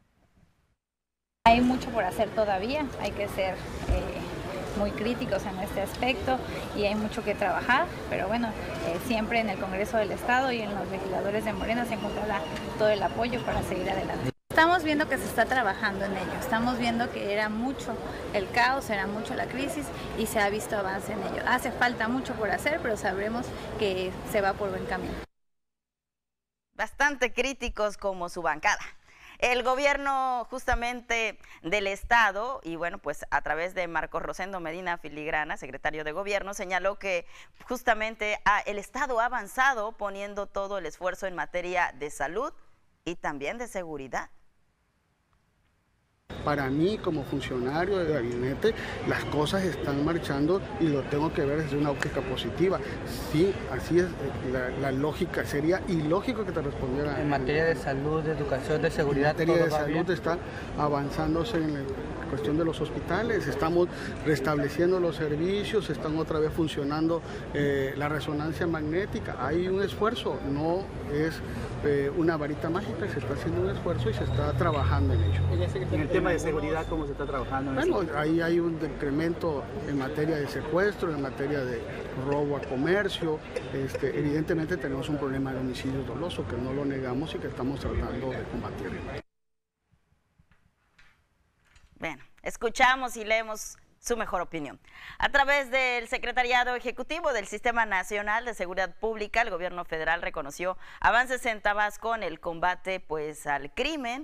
Hay mucho por hacer todavía, hay que ser eh, muy críticos en este aspecto y hay mucho que trabajar, pero bueno, eh, siempre en el Congreso del Estado y en los legisladores de Morena se encontrará todo el apoyo para seguir adelante. Estamos viendo que se está trabajando en ello, estamos viendo que era mucho el caos, era mucho la crisis y se ha visto avance en ello. Hace falta mucho por hacer, pero sabremos que se va por buen camino. Bastante críticos como su bancada. El gobierno justamente del estado, y bueno, pues a través de Marcos Rosendo Medina Filigrana, secretario de gobierno, señaló que justamente ah, el estado ha avanzado poniendo todo el esfuerzo en materia de salud y también de seguridad. Para mí, como funcionario de gabinete, las cosas están marchando y lo tengo que ver desde una óptica positiva. Sí, así es, la, la lógica, sería ilógico que te respondiera. En materia de salud, de educación, de seguridad, en materia de ¿todo va salud bien? Está avanzándose en la cuestión de los hospitales, estamos restableciendo los servicios, están otra vez funcionando eh, la resonancia magnética. Hay un esfuerzo, no es eh, una varita mágica, se está haciendo un esfuerzo y se está trabajando en ello. En el tema de seguridad, ¿cómo se está trabajando? Bueno, ahí hay un decremento en materia de secuestro, en materia de robo a comercio. Este, evidentemente tenemos un problema de homicidio doloso que no lo negamos y que estamos tratando de combatir. Bueno, escuchamos y leemos su mejor opinión. A través del Secretariado Ejecutivo del Sistema Nacional de Seguridad Pública, el gobierno federal reconoció avances en Tabasco en el combate pues al crimen.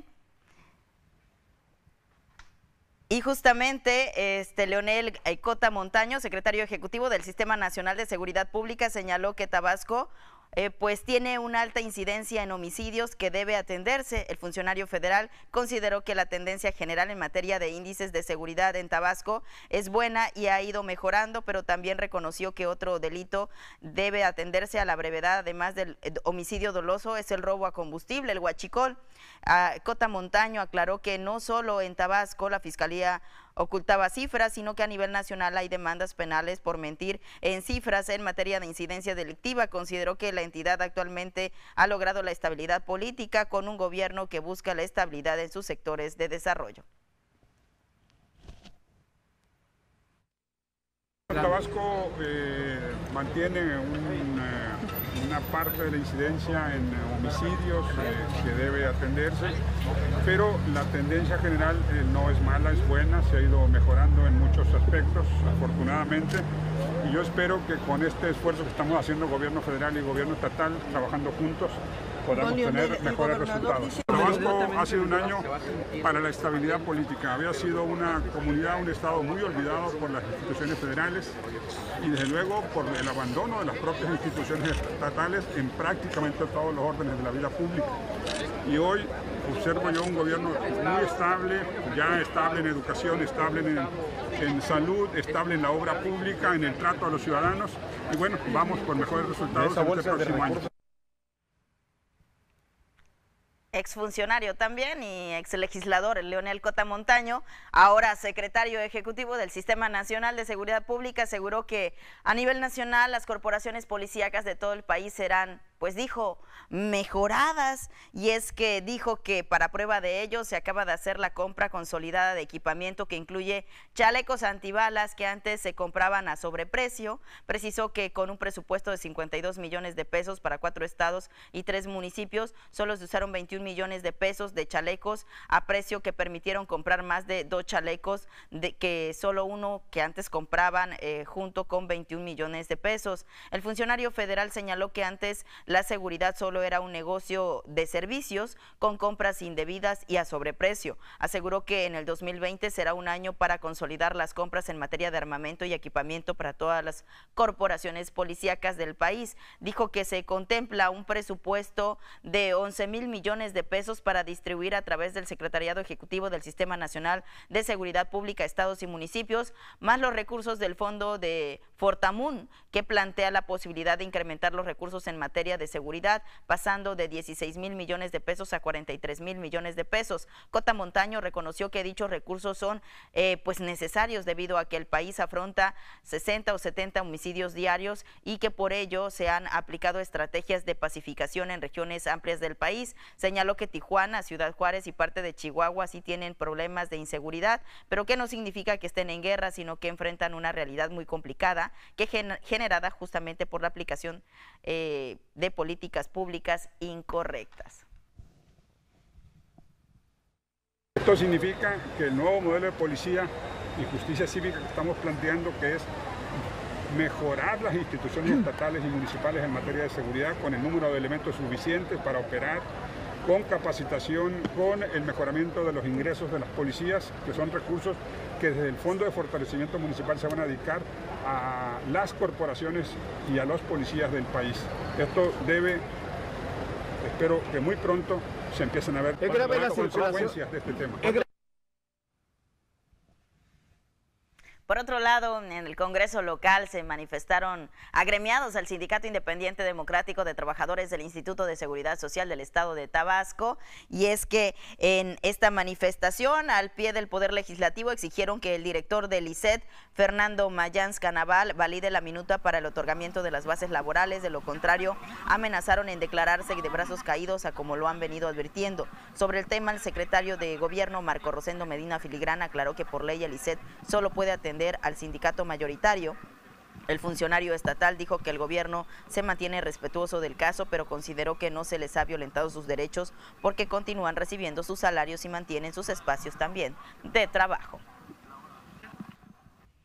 Y justamente este Leonel Cota Montaño, secretario ejecutivo del Sistema Nacional de Seguridad Pública, señaló que Tabasco Eh, pues tiene una alta incidencia en homicidios que debe atenderse. El funcionario federal consideró que la tendencia general en materia de índices de seguridad en Tabasco es buena y ha ido mejorando, pero también reconoció que otro delito debe atenderse a la brevedad, además del homicidio doloso, es el robo a combustible, el huachicol. Ah, Cota Montaño aclaró que no solo en Tabasco la Fiscalía ocultaba cifras, sino que a nivel nacional hay demandas penales por mentir en cifras en materia de incidencia delictiva. Consideró que la entidad actualmente ha logrado la estabilidad política con un gobierno que busca la estabilidad en sus sectores de desarrollo. Tabasco eh, mantiene un, eh, una parte de la incidencia en homicidios eh, que debe atenderse, pero la tendencia general eh, no es mala, es buena, se ha ido mejorando en muchos aspectos, afortunadamente, y yo espero que con este esfuerzo que estamos haciendo gobierno federal y gobierno estatal, trabajando juntos, podamos tener mejores resultados. Tabasco ha sido un año para la estabilidad política. Había sido una comunidad, un estado muy olvidado por las instituciones federales y desde luego por el abandono de las propias instituciones estatales en prácticamente todos los órdenes de la vida pública. Y hoy observo yo un gobierno muy estable, ya estable en educación, estable en, en salud, estable en la obra pública, en el trato a los ciudadanos y bueno, vamos por mejores resultados en este próximo año. Exfuncionario también y exlegislador Leonel Cota Montaño, ahora secretario ejecutivo del Sistema Nacional de Seguridad Pública, aseguró que a nivel nacional las corporaciones policíacas de todo el país serán, pues dijo, mejoradas, y es que dijo que para prueba de ello se acaba de hacer la compra consolidada de equipamiento que incluye chalecos antibalas que antes se compraban a sobreprecio. Precisó que con un presupuesto de cincuenta y dos millones de pesos para cuatro estados y tres municipios, solo se usaron veintiún millones de pesos de chalecos a precio que permitieron comprar más de dos chalecos de que solo uno que antes compraban eh, junto con veintiún millones de pesos. El funcionario federal señaló que antes la seguridad solo era un negocio de servicios con compras indebidas y a sobreprecio. Aseguró que en el dos mil veinte será un año para consolidar las compras en materia de armamento y equipamiento para todas las corporaciones policíacas del país. Dijo que se contempla un presupuesto de once mil millones de pesos para distribuir a través del Secretariado Ejecutivo del Sistema Nacional de Seguridad Pública a estados y municipios, más los recursos del Fondo de Fortamun, que plantea la posibilidad de incrementar los recursos en materia de seguridad, pasando de dieciséis mil millones de pesos a cuarenta y tres mil millones de pesos. Cota Montaño reconoció que dichos recursos son eh, pues necesarios debido a que el país afronta sesenta o setenta homicidios diarios y que por ello se han aplicado estrategias de pacificación en regiones amplias del país. Señaló que Tijuana, Ciudad Juárez y parte de Chihuahua sí tienen problemas de inseguridad, pero que no significa que estén en guerra, sino que enfrentan una realidad muy complicada que gen generada justamente por la aplicación eh, de políticas públicas incorrectas. Esto significa que el nuevo modelo de policía y justicia cívica que estamos planteando, que es mejorar las instituciones estatales y municipales en materia de seguridad con el número de elementos suficientes para operar, con capacitación, con el mejoramiento de los ingresos de las policías, que son recursos que desde el Fondo de Fortalecimiento Municipal se van a dedicar a las corporaciones y a los policías del país. Esto debe, espero que muy pronto se empiecen a ver las consecuencias de este tema. Por otro lado, en el Congreso local se manifestaron agremiados al Sindicato Independiente Democrático de Trabajadores del Instituto de Seguridad Social del Estado de Tabasco, y es que en esta manifestación al pie del Poder Legislativo exigieron que el director del I C E T, Fernando Mayans Canaval, valide la minuta para el otorgamiento de las bases laborales. De lo contrario, amenazaron en declararse de brazos caídos, a como lo han venido advirtiendo. Sobre el tema, el secretario de Gobierno, Marco Rosendo Medina Filigrán, aclaró que por ley el I C E T solo puede atender al sindicato mayoritario. El funcionario estatal dijo que el gobierno se mantiene respetuoso del caso, pero consideró que no se les ha violentado sus derechos porque continúan recibiendo sus salarios y mantienen sus espacios también de trabajo.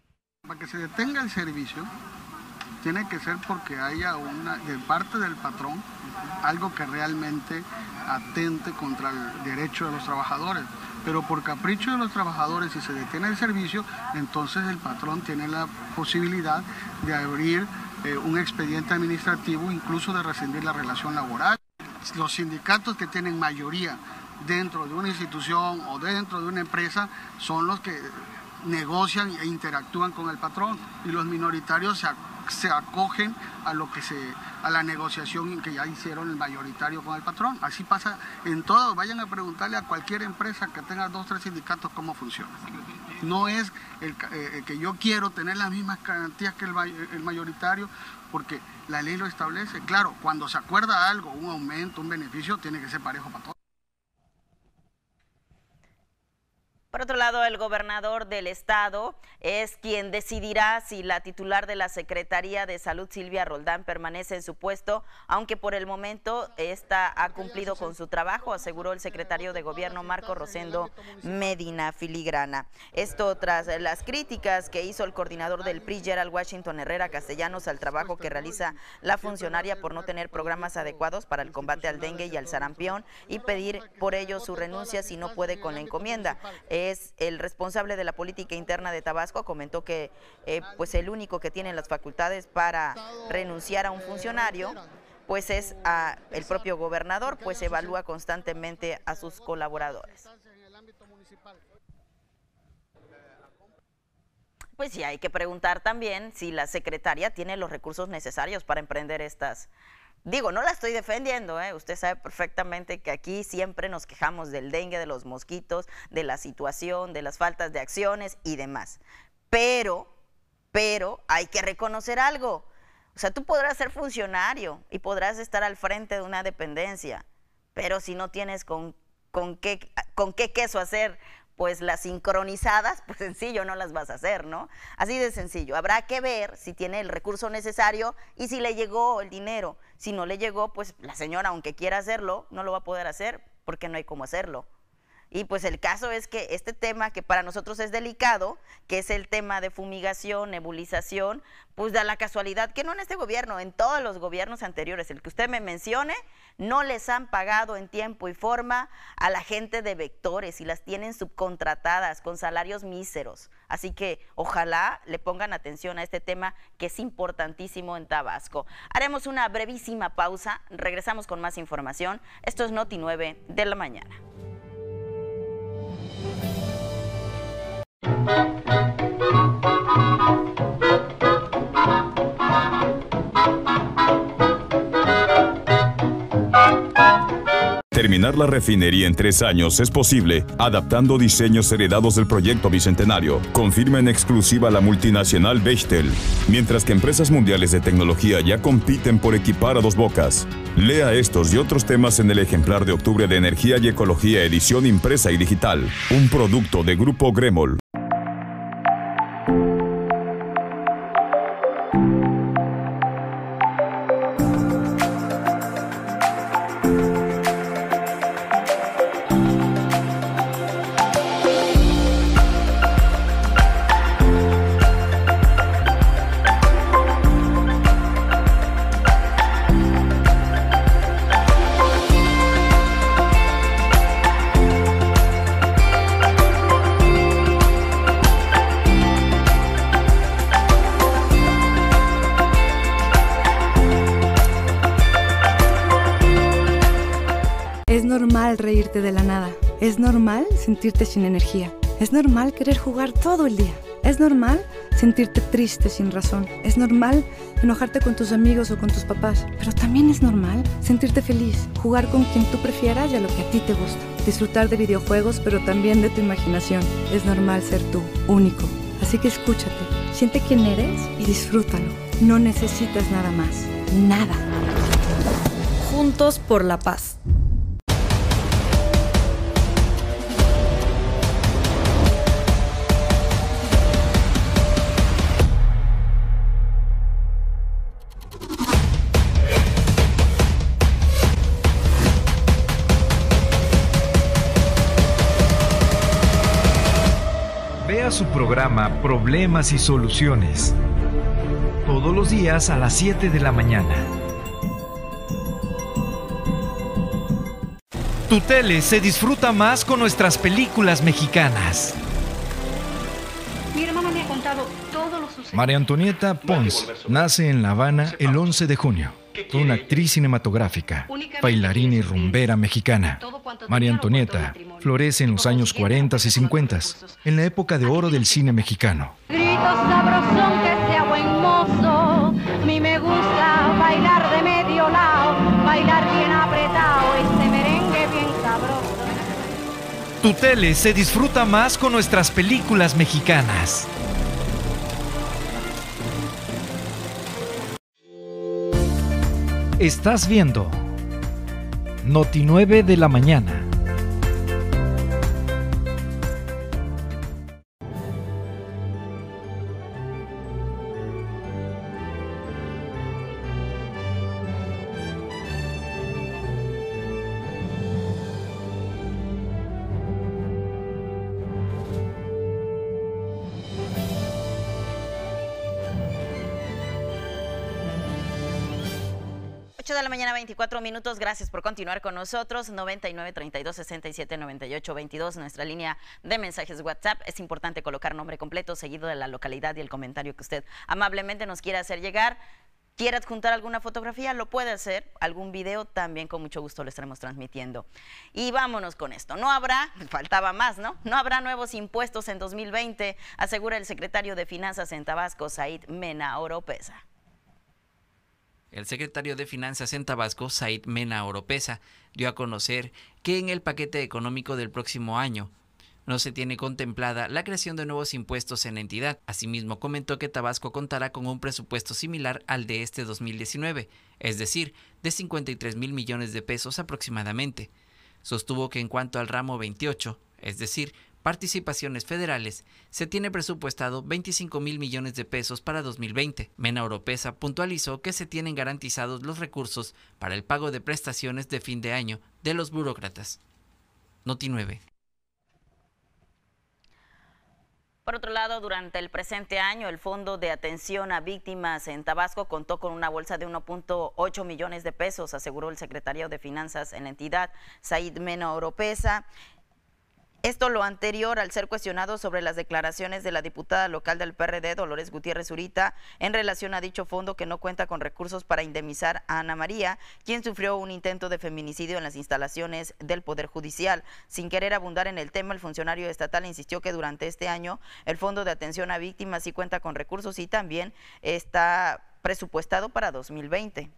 para que se detenga el servicio, tiene que ser porque haya una, de parte del patrón, algo que realmente atente contra el derecho de los trabajadores. Pero por capricho de los trabajadores, si se detiene el servicio, entonces el patrón tiene la posibilidad de abrir eh, un expediente administrativo, incluso de rescindir la relación laboral. Los sindicatos que tienen mayoría dentro de una institución o dentro de una empresa son los que negocian e interactúan con el patrón, y los minoritarios se, se acogen a lo que se a la negociación que ya hicieron el mayoritario con el patrón. Así pasa en todo. Vayan a preguntarle a cualquier empresa que tenga dos o tres sindicatos cómo funciona. No es el, eh, que yo quiero tener las mismas garantías que el, el mayoritario, porque la ley lo establece. Claro, cuando se acuerda algo, un aumento, un beneficio, tiene que ser parejo para todos. Por otro lado, el gobernador del estado es quien decidirá si la titular de la Secretaría de Salud, Silvia Roldán, permanece en su puesto, aunque por el momento esta ha cumplido con su trabajo, aseguró el secretario de Gobierno Marco Rosendo Medina Filigrana. Esto tras las críticas que hizo el coordinador del P R I, Gerald Washington Herrera Castellanos, al trabajo que realiza la funcionaria por no tener programas adecuados para el combate al dengue y al sarampión, y pedir por ello su renuncia si no puede con la encomienda. Es el responsable de la política interna de Tabasco, comentó que eh, pues el único que tiene las facultades para renunciar a un funcionario pues es a el propio gobernador, pues evalúa constantemente a sus colaboradores. Pues sí, hay que preguntar también si la secretaria tiene los recursos necesarios para emprender estas. Digo, no la estoy defendiendo, ¿eh? Usted sabe perfectamente que aquí siempre nos quejamos del dengue, de los mosquitos, de la situación, de las faltas de acciones y demás. Pero, pero hay que reconocer algo. O sea, tú podrás ser funcionario y podrás estar al frente de una dependencia, pero si no tienes con, con, qué, con qué queso hacer pues las sincronizadas, pues sencillo no las vas a hacer, ¿no? Así de sencillo. Habrá que ver si tiene el recurso necesario y si le llegó el dinero. Si no le llegó, pues la señora, aunque quiera hacerlo, no lo va a poder hacer porque no hay cómo hacerlo. Y pues el caso es que este tema que para nosotros es delicado, que es el tema de fumigación, nebulización, pues da la casualidad que no en este gobierno, en todos los gobiernos anteriores, el que usted me mencione, no les han pagado en tiempo y forma a la gente de Vectores y las tienen subcontratadas con salarios míseros. Así que ojalá le pongan atención a este tema que es importantísimo en Tabasco. Haremos una brevísima pausa, regresamos con más información. Esto es Noti nueve de la mañana. Terminar la refinería en tres años es posible, adaptando diseños heredados del proyecto Bicentenario, confirma en exclusiva la multinacional Bechtel, mientras que empresas mundiales de tecnología ya compiten por equipar a Dos Bocas. Lea estos y otros temas en el ejemplar de octubre de Energía y Ecología, edición impresa y digital, un producto de Grupo Gremol. Es normal reírte de la nada. Es normal sentirte sin energía. Es normal querer jugar todo el día. Es normal sentirte triste sin razón. Es normal enojarte con tus amigos o con tus papás. Pero también es normal sentirte feliz, jugar con quien tú prefieras y a lo que a ti te gusta. Disfrutar de videojuegos, pero también de tu imaginación. Es normal ser tú, único. Así que escúchate, siente quién eres y disfrútalo. No necesitas nada más. Nada. Juntos por la paz. su programa Problemas y Soluciones. Todos los días a las siete de la mañana. Tu tele se disfruta más con nuestras películas mexicanas. Mi hermana me ha contado todo lo sucedido. María Antonieta Pons nace en La Habana el once de junio. Fue una actriz cinematográfica, bailarina y rumbera mexicana. María Antonieta florece en los años cuarenta y cincuenta, en la época de oro del cine mexicano. Grito sabrosón que sea buen mozo. A mí me gusta bailar de medio lado, bailar bien apretado, este merengue bien sabroso. Tu tele se disfruta más con nuestras películas mexicanas. Estás viendo Noti nueve de la mañana. ocho de la mañana, veinticuatro minutos. Gracias por continuar con nosotros. noventa y nueve, treinta y dos, sesenta y siete, noventa y ocho, veintidós, nuestra línea de mensajes WhatsApp. Es importante colocar nombre completo, seguido de la localidad y el comentario que usted amablemente nos quiera hacer llegar. ¿Quiere adjuntar alguna fotografía? Lo puede hacer. Algún video también con mucho gusto lo estaremos transmitiendo. Y vámonos con esto. No habrá, faltaba más, ¿no? No habrá nuevos impuestos en dos mil veinte, asegura el secretario de Finanzas en Tabasco, Said Mena Oropesa. El secretario de Finanzas en Tabasco, Said Mena Oropesa, dio a conocer que en el paquete económico del próximo año no se tiene contemplada la creación de nuevos impuestos en la entidad. Asimismo, comentó que Tabasco contará con un presupuesto similar al de este dos mil diecinueve, es decir, de cincuenta y tres mil millones de pesos aproximadamente. Sostuvo que en cuanto al ramo veintiocho, es decir, participaciones federales, se tiene presupuestado veinticinco mil millones de pesos para dos mil veinte. Mena Oropesa puntualizó que se tienen garantizados los recursos para el pago de prestaciones de fin de año de los burócratas. Noti nueve. Por otro lado, durante el presente año, el Fondo de Atención a Víctimas en Tabasco contó con una bolsa de uno punto ocho millones de pesos, aseguró el secretario de Finanzas en la entidad, Said Mena Oropesa. Esto lo anterior al ser cuestionado sobre las declaraciones de la diputada local del P R D, Dolores Gutiérrez Zurita, en relación a dicho fondo que no cuenta con recursos para indemnizar a Ana María, quien sufrió un intento de feminicidio en las instalaciones del Poder Judicial. Sin querer abundar en el tema, el funcionario estatal insistió que durante este año el Fondo de Atención a Víctimas sí cuenta con recursos y también está presupuestado para dos mil veinte.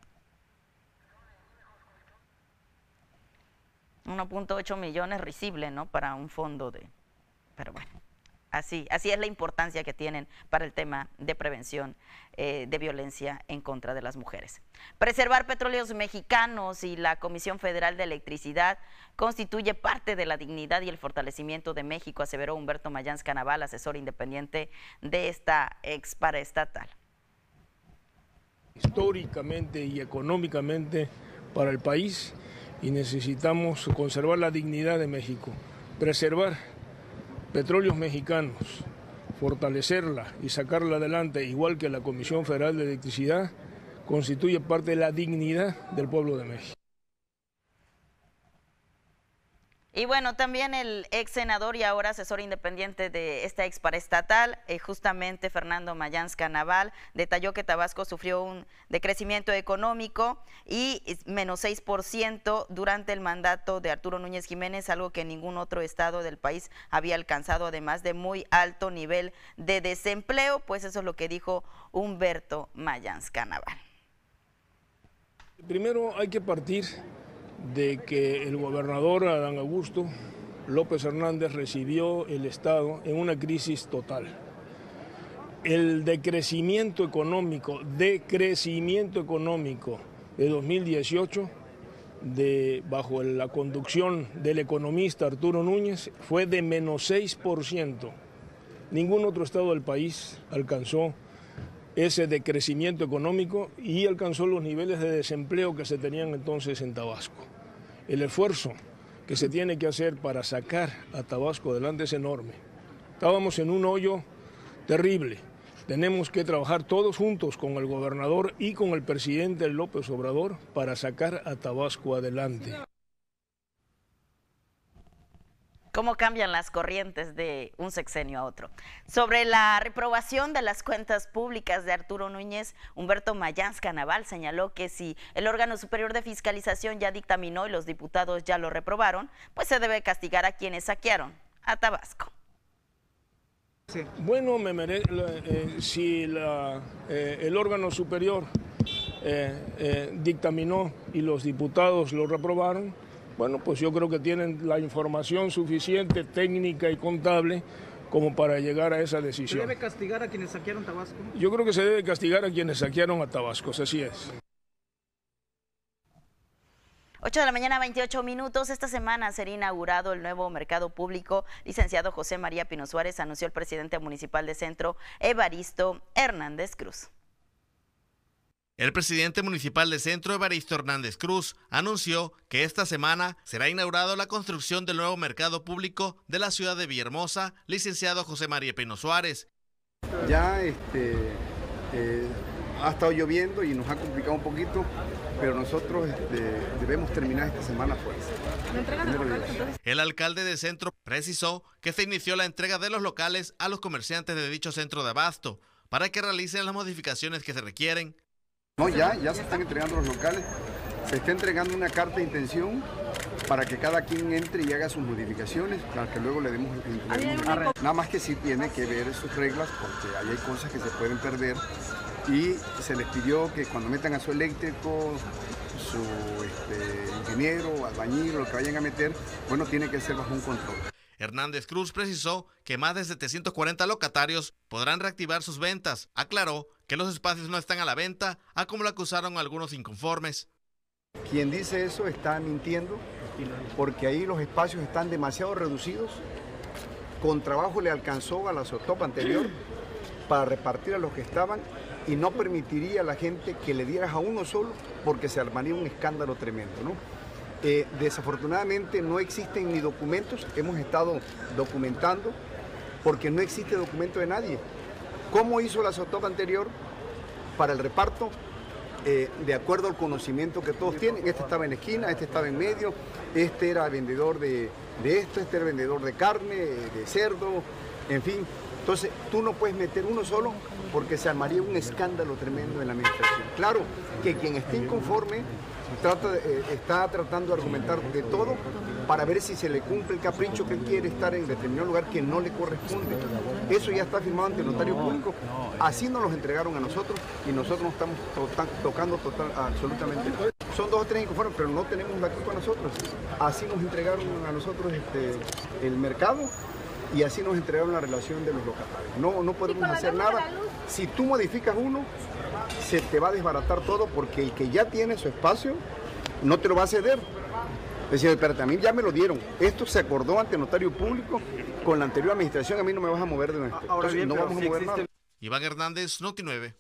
uno punto ocho millones risible, ¿no? Para un fondo de... Pero bueno, así, así es la importancia que tienen para el tema de prevención eh, de violencia en contra de las mujeres. Preservar petróleos mexicanos y la Comisión Federal de Electricidad constituye parte de la dignidad y el fortalecimiento de México, aseveró Humberto Mayans Canaval, asesor independiente de esta ex paraestatal. Históricamente y económicamente para el país, y necesitamos conservar la dignidad de México, preservar petróleos mexicanos, fortalecerla y sacarla adelante, igual que la Comisión Federal de Electricidad, constituye parte de la dignidad del pueblo de México. Y bueno, también el ex senador y ahora asesor independiente de esta ex paraestatal, eh, justamente Fernando Mayans Canaval, detalló que Tabasco sufrió un decrecimiento económico y menos seis por ciento durante el mandato de Arturo Núñez Jiménez, algo que ningún otro estado del país había alcanzado, además de muy alto nivel de desempleo, pues eso es lo que dijo Humberto Mayans Canaval. Primero hay que partir de que el gobernador Adán Augusto López Hernández recibió el Estado en una crisis total. El decrecimiento económico, decrecimiento económico de dos mil dieciocho, de, bajo la conducción del economista Arturo Núñez, fue de menos seis por ciento. Ningún otro estado del país alcanzó ese decrecimiento económico y alcanzó los niveles de desempleo que se tenían entonces en Tabasco. El esfuerzo que se tiene que hacer para sacar a Tabasco adelante es enorme. Estábamos en un hoyo terrible. Tenemos que trabajar todos juntos con el gobernador y con el presidente López Obrador para sacar a Tabasco adelante. ¿Cómo cambian las corrientes de un sexenio a otro? Sobre la reprobación de las cuentas públicas de Arturo Núñez, Humberto Mayans Naval señaló que si el órgano superior de fiscalización ya dictaminó y los diputados ya lo reprobaron, pues se debe castigar a quienes saquearon a Tabasco. Sí. Bueno, me mere eh, si la, eh, el órgano superior eh, eh, dictaminó y los diputados lo reprobaron, bueno, pues yo creo que tienen la información suficiente, técnica y contable, como para llegar a esa decisión. ¿Se debe castigar a quienes saquearon Tabasco? Yo creo que se debe castigar a quienes saquearon a Tabasco, así es. ocho de la mañana, veintiocho minutos. Esta semana será inaugurado el nuevo mercado público. Licenciado José María Pino Suárez, anunció el presidente municipal de Centro, Evaristo Hernández Cruz. El presidente municipal de Centro, Evaristo Hernández Cruz, anunció que esta semana será inaugurado la construcción del nuevo mercado público de la ciudad de Villahermosa, licenciado José María Pino Suárez. Ya este, eh, ha estado lloviendo y nos ha complicado un poquito, pero nosotros este, debemos terminar esta semana pues. El alcalde de Centro precisó que se inició la entrega de los locales a los comerciantes de dicho centro de abasto para que realicen las modificaciones que se requieren. No, ya, ya se están entregando los locales, se está entregando una carta de intención para que cada quien entre y haga sus modificaciones, para que luego le demos el Nada más que sí tiene que ver sus reglas, porque ahí hay cosas que se pueden perder y se les pidió que cuando metan a su eléctrico, su este, ingeniero, albañil, lo que vayan a meter, bueno, tiene que ser bajo un control. Hernández Cruz precisó que más de setecientos cuarenta locatarios podrán reactivar sus ventas. Aclaró que los espacios no están a la venta, a como lo acusaron algunos inconformes. Quien dice eso está mintiendo, porque ahí los espacios están demasiado reducidos. Con trabajo le alcanzó a la SOTOP anterior para repartir a los que estaban y no permitiría a la gente que le dieras a uno solo, porque se armaría un escándalo tremendo, ¿no? Eh, desafortunadamente no existen ni documentos, hemos estado documentando porque no existe documento de nadie. ¿Cómo hizo la SOTOP anterior para el reparto? Eh, de acuerdo al conocimiento que todos tienen, este estaba en la esquina, este estaba en medio, este era vendedor de, de esto, este era vendedor de carne, de cerdo, en fin. Entonces tú no puedes meter uno solo porque se armaría un escándalo tremendo en la administración. Claro que quien esté inconforme Trata, eh, está tratando de argumentar de todo para ver si se le cumple el capricho que él quiere estar en determinado lugar que no le corresponde. Eso ya está firmado ante el notario público. Así nos los entregaron a nosotros y nosotros no estamos to tocando total, absolutamente. Son dos o tres inconformes, pero no tenemos la culpa nosotros. Así nos entregaron a nosotros este, el mercado y así nos entregaron la relación de los locatarios. No, no podemos hacer nada. Si tú modificas uno, se te va a desbaratar todo porque el que ya tiene su espacio no te lo va a ceder. Es decir, pero también ya me lo dieron. Esto se acordó ante el notario público con la anterior administración. A mí no me vas a mover de nuestro. Ahora bien, no vamos a mover nada. Iván Hernández, Noti nueve.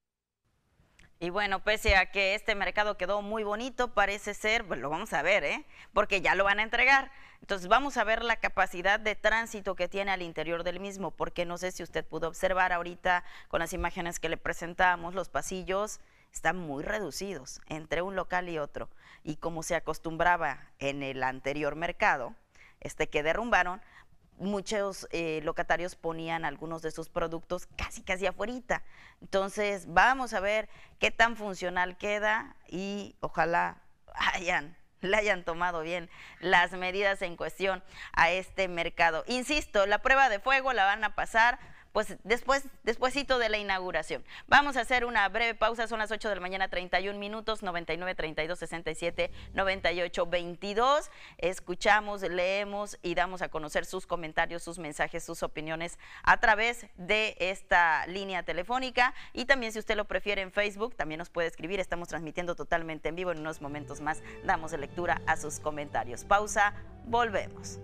Y bueno, pese a que este mercado quedó muy bonito, parece ser, pues lo vamos a ver, ¿eh? Porque ya lo van a entregar. Entonces vamos a ver la capacidad de tránsito que tiene al interior del mismo, porque no sé si usted pudo observar ahorita con las imágenes que le presentamos, los pasillos están muy reducidos entre un local y otro. Y como se acostumbraba en el anterior mercado, este que derrumbaron, muchos eh, locatarios ponían algunos de sus productos casi casi afuerita. Entonces vamos a ver qué tan funcional queda y ojalá hayan, le hayan tomado bien las medidas en cuestión a este mercado. Insisto, la prueba de fuego la van a pasar pues después, despuesito de la inauguración. Vamos a hacer una breve pausa, son las ocho de la mañana, treinta y un minutos, noventa y nueve, treinta y dos, sesenta y siete, noventa y ocho, veintidós. Escuchamos, leemos y damos a conocer sus comentarios, sus mensajes, sus opiniones a través de esta línea telefónica. Y también, si usted lo prefiere, en Facebook, también nos puede escribir. Estamos transmitiendo totalmente en vivo. En unos momentos más damos lectura a sus comentarios. Pausa, volvemos.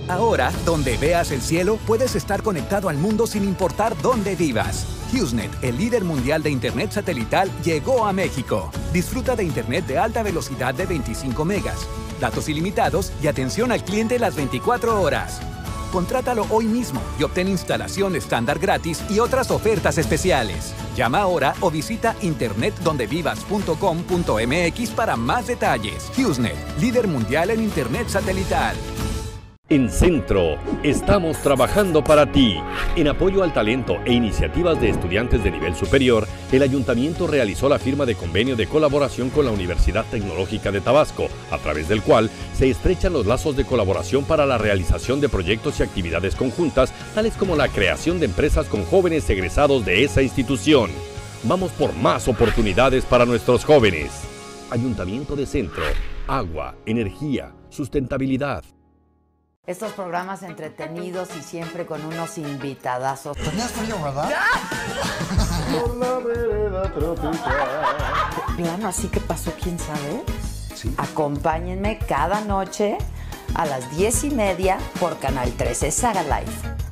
Ahora, donde veas el cielo, puedes estar conectado al mundo sin importar dónde vivas. HughesNet, el líder mundial de Internet satelital, llegó a México. Disfruta de Internet de alta velocidad de veinticinco megas, datos ilimitados y atención al cliente las veinticuatro horas. Contrátalo hoy mismo y obtén instalación estándar gratis y otras ofertas especiales. Llama ahora o visita internet donde vivas punto com punto m x para más detalles. HughesNet, líder mundial en Internet satelital. En Centro, estamos trabajando para ti. En apoyo al talento e iniciativas de estudiantes de nivel superior, el Ayuntamiento realizó la firma de convenio de colaboración con la Universidad Tecnológica de Tabasco, a través del cual se estrechan los lazos de colaboración para la realización de proyectos y actividades conjuntas, tales como la creación de empresas con jóvenes egresados de esa institución. Vamos por más oportunidades para nuestros jóvenes. Ayuntamiento de Centro, agua, energía, sustentabilidad. Estos programas entretenidos y siempre con unos invitadazos. Tenías frío, ¿verdad? Por la vereda tropical. Plano, así que pasó, quién sabe. Sí. Acompáñenme cada noche a las diez y media por Canal trece, Saga Live.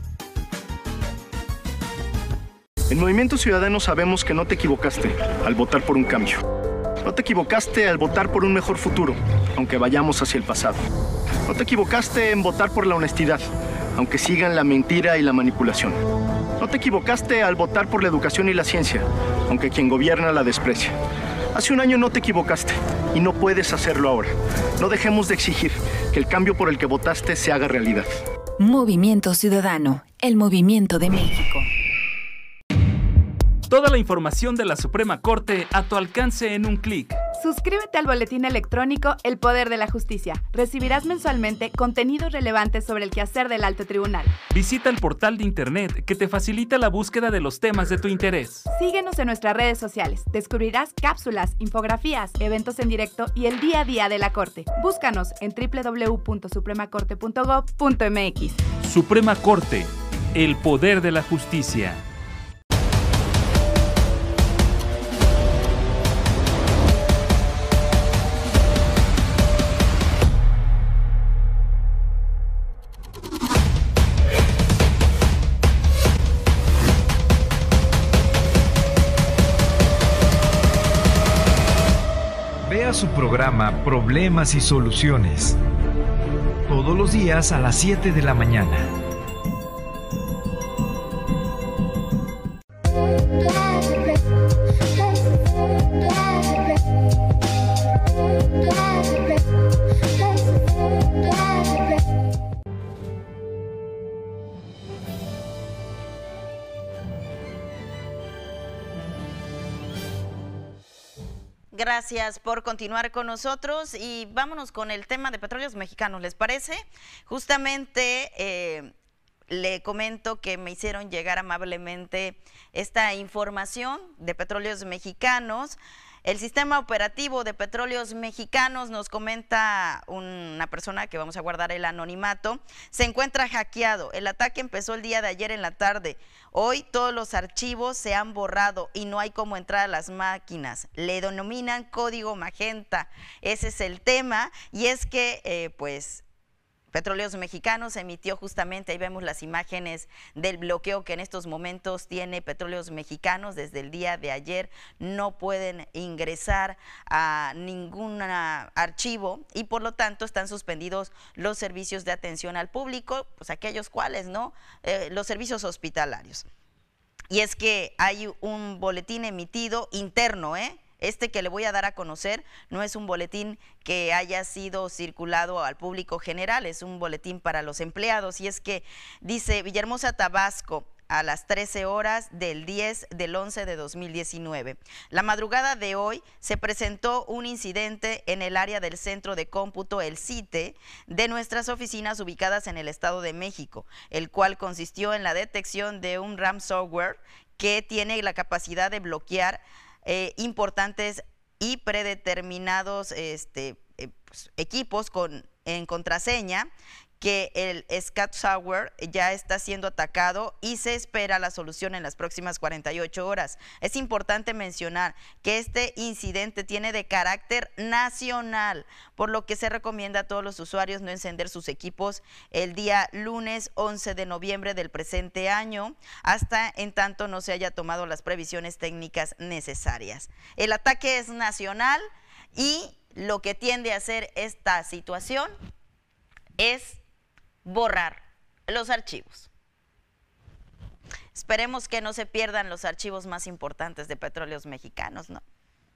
En Movimiento Ciudadano sabemos que no te equivocaste al votar por un cambio. No te equivocaste al votar por un mejor futuro, aunque vayamos hacia el pasado. No te equivocaste en votar por la honestidad, aunque sigan la mentira y la manipulación. No te equivocaste al votar por la educación y la ciencia, aunque quien gobierna la desprecia. Hace un año no te equivocaste y no puedes hacerlo ahora. No dejemos de exigir que el cambio por el que votaste se haga realidad. Movimiento Ciudadano, el movimiento de México. Toda la información de la Suprema Corte a tu alcance en un clic. Suscríbete al boletín electrónico El Poder de la Justicia. Recibirás mensualmente contenidos relevantes sobre el quehacer del Alto Tribunal. Visita el portal de internet que te facilita la búsqueda de los temas de tu interés. Síguenos en nuestras redes sociales. Descubrirás cápsulas, infografías, eventos en directo y el día a día de la Corte. Búscanos en doble u doble u doble u punto suprema corte punto gob punto m x. Suprema Corte, el poder de la justicia. Vea su programa Problemas y Soluciones todos los días a las siete de la mañana. Gracias por continuar con nosotros y vámonos con el tema de Petróleos Mexicanos, ¿les parece? Justamente eh, le comento que me hicieron llegar amablemente esta información de Petróleos Mexicanos. El sistema operativo de Petróleos Mexicanos, nos comenta una persona que vamos a guardar el anonimato, se encuentra hackeado. El ataque empezó el día de ayer en la tarde. Hoy todos los archivos se han borrado y no hay cómo entrar a las máquinas. Le denominan código magenta. Ese es el tema, y es que eh, pues Petróleos Mexicanos emitió justamente, ahí vemos las imágenes del bloqueo que en estos momentos tiene Petróleos Mexicanos. Desde el día de ayer no pueden ingresar a ningún archivo y por lo tanto están suspendidos los servicios de atención al público, pues aquellos cuales, ¿no? Eh, los servicios hospitalarios. Y es que hay un boletín emitido interno, ¿eh? Este que le voy a dar a conocer no es un boletín que haya sido circulado al público general, es un boletín para los empleados, y es que dice: Villahermosa, Tabasco, a las trece horas del diez del once de dos mil diecinueve. La madrugada de hoy se presentó un incidente en el área del centro de cómputo, el C I T E, de nuestras oficinas ubicadas en el Estado de México, el cual consistió en la detección de un ransomware que tiene la capacidad de bloquear Eh, importantes y predeterminados este, eh, pues, equipos con, en contraseña, que el Scott Sauer ya está siendo atacado y se espera la solución en las próximas cuarenta y ocho horas. Es importante mencionar que este incidente tiene de carácter nacional, por lo que se recomienda a todos los usuarios no encender sus equipos el día lunes once de noviembre del presente año, hasta en tanto no se haya tomado las previsiones técnicas necesarias. El ataque es nacional y lo que tiende a hacer esta situación es borrar los archivos. Esperemos que no se pierdan los archivos más importantes de Petróleos Mexicanos, ¿no?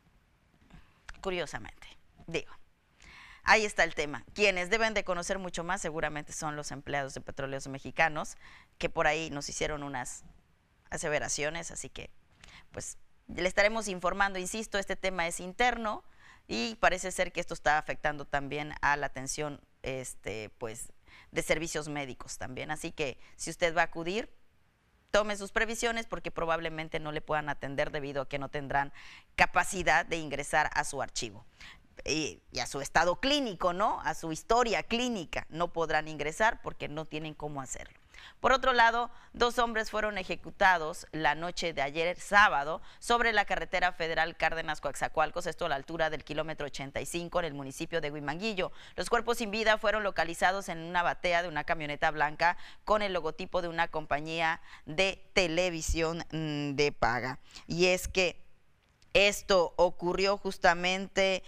Curiosamente, digo. Ahí está el tema. Quienes deben de conocer mucho más seguramente son los empleados de Petróleos Mexicanos, que por ahí nos hicieron unas aseveraciones, así que pues le estaremos informando. Insisto, este tema es interno y parece ser que esto está afectando también a la atención este, pues, de servicios médicos también. Así que si usted va a acudir, tome sus previsiones porque probablemente no le puedan atender debido a que no tendrán capacidad de ingresar a su archivo. Y, y a su estado clínico, ¿no? A su historia clínica. No podrán ingresar porque no tienen cómo hacerlo. Por otro lado, dos hombres fueron ejecutados la noche de ayer sábado sobre la carretera federal Cárdenas-Coatzacoalcos, esto a la altura del kilómetro ochenta y cinco en el municipio de Huimanguillo. Los cuerpos sin vida fueron localizados en una batea de una camioneta blanca con el logotipo de una compañía de televisión de paga. Y es que esto ocurrió justamente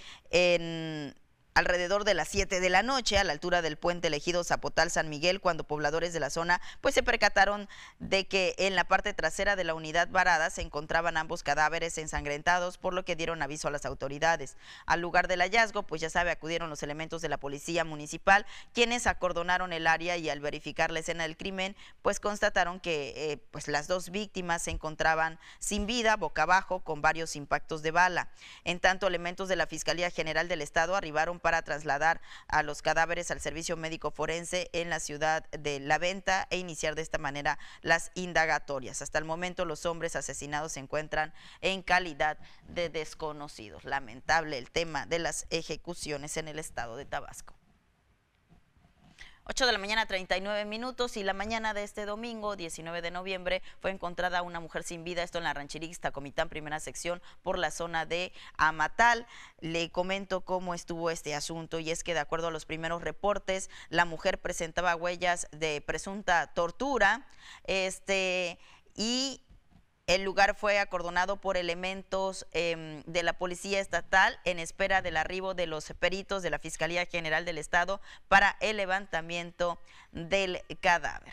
en alrededor de las siete de la noche, a la altura del puente elegido Zapotal-San Miguel, cuando pobladores de la zona pues se percataron de que en la parte trasera de la unidad varada se encontraban ambos cadáveres ensangrentados, por lo que dieron aviso a las autoridades. Al lugar del hallazgo, pues ya sabe, acudieron los elementos de la policía municipal, quienes acordonaron el área y al verificar la escena del crimen, pues constataron que eh, pues las dos víctimas se encontraban sin vida, boca abajo, con varios impactos de bala. En tanto, elementos de la Fiscalía General del Estado arribaron para trasladar a los cadáveres al servicio médico forense en la ciudad de La Venta e iniciar de esta manera las indagatorias. Hasta el momento los hombres asesinados se encuentran en calidad de desconocidos. Lamentable el tema de las ejecuciones en el estado de Tabasco. ocho de la mañana, treinta y nueve minutos, y la mañana de este domingo, diecinueve de noviembre, fue encontrada una mujer sin vida, esto en la ranchería Ixtacomitán, primera sección, por la zona de Amatal. Le comento cómo estuvo este asunto, y es que de acuerdo a los primeros reportes, la mujer presentaba huellas de presunta tortura, este, y el lugar fue acordonado por elementos eh, de la Policía Estatal en espera del arribo de los peritos de la Fiscalía General del Estado para el levantamiento del cadáver.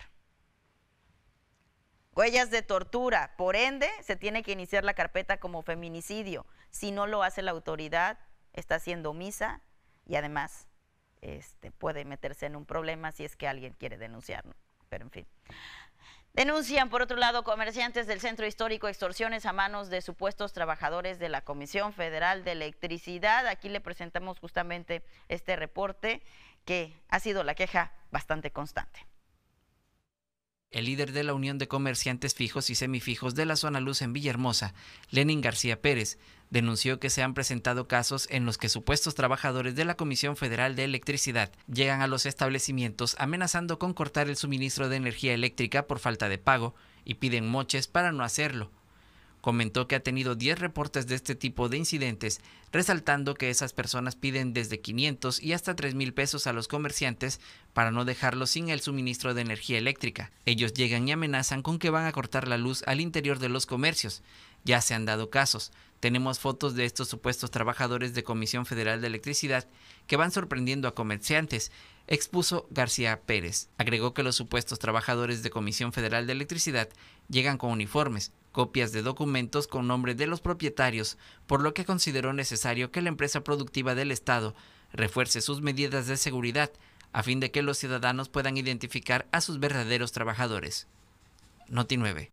Huellas de tortura, por ende, se tiene que iniciar la carpeta como feminicidio. Si no lo hace la autoridad, está siendo omisa y además este, puede meterse en un problema si es que alguien quiere denunciarlo. Pero en fin. Denuncian, por otro lado, comerciantes del Centro Histórico extorsiones a manos de supuestos trabajadores de la Comisión Federal de Electricidad. Aquí le presentamos justamente este reporte que ha sido la queja bastante constante. El líder de la Unión de Comerciantes Fijos y Semifijos de la Zona Luz en Villahermosa, Lenin García Pérez, denunció que se han presentado casos en los que supuestos trabajadores de la Comisión Federal de Electricidad llegan a los establecimientos amenazando con cortar el suministro de energía eléctrica por falta de pago y piden moches para no hacerlo. Comentó que ha tenido diez reportes de este tipo de incidentes, resaltando que esas personas piden desde quinientos y hasta tres mil pesos a los comerciantes para no dejarlos sin el suministro de energía eléctrica. Ellos llegan y amenazan con que van a cortar la luz al interior de los comercios. Ya se han dado casos. Tenemos fotos de estos supuestos trabajadores de Comisión Federal de Electricidad que van sorprendiendo a comerciantes, expuso García Pérez. Agregó que los supuestos trabajadores de Comisión Federal de Electricidad llegan con uniformes, copias de documentos con nombre de los propietarios, por lo que consideró necesario que la empresa productiva del Estado refuerce sus medidas de seguridad a fin de que los ciudadanos puedan identificar a sus verdaderos trabajadores. Noti nueve.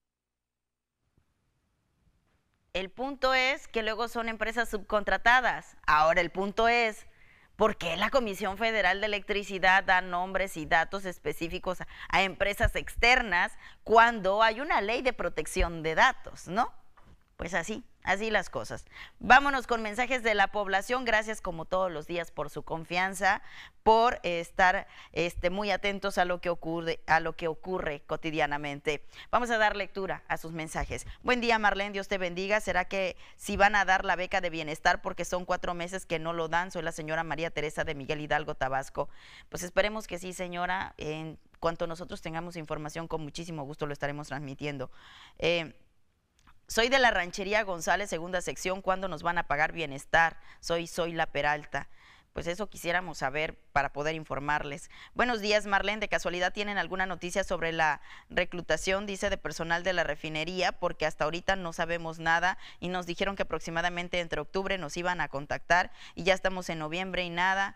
El punto es que luego son empresas subcontratadas. Ahora el punto es, ¿por qué la Comisión Federal de Electricidad da nombres y datos específicos a, a empresas externas cuando hay una ley de protección de datos, ¿no? pues así, así las cosas. Vámonos con mensajes de la población. Gracias como todos los días por su confianza, por eh, estar este, muy atentos a lo que ocurre, a lo que ocurre cotidianamente. Vamos a dar lectura a sus mensajes. Buen día, Marlene, Dios te bendiga. ¿Será que si van a dar la beca de bienestar porque son cuatro meses que no lo dan? Soy la señora María Teresa de Miguel Hidalgo, Tabasco. Pues esperemos que sí, señora. En cuanto nosotros tengamos información, con muchísimo gusto lo estaremos transmitiendo. Eh, Soy de la Ranchería González, segunda sección. ¿Cuándo nos van a pagar bienestar? Soy, soy la Peralta. Pues eso quisiéramos saber para poder informarles. Buenos días, Marlene. ¿De casualidad tienen alguna noticia sobre la reclutación, dice, de personal de la refinería? Porque hasta ahorita no sabemos nada y nos dijeron que aproximadamente entre octubre nos iban a contactar y ya estamos en noviembre y nada.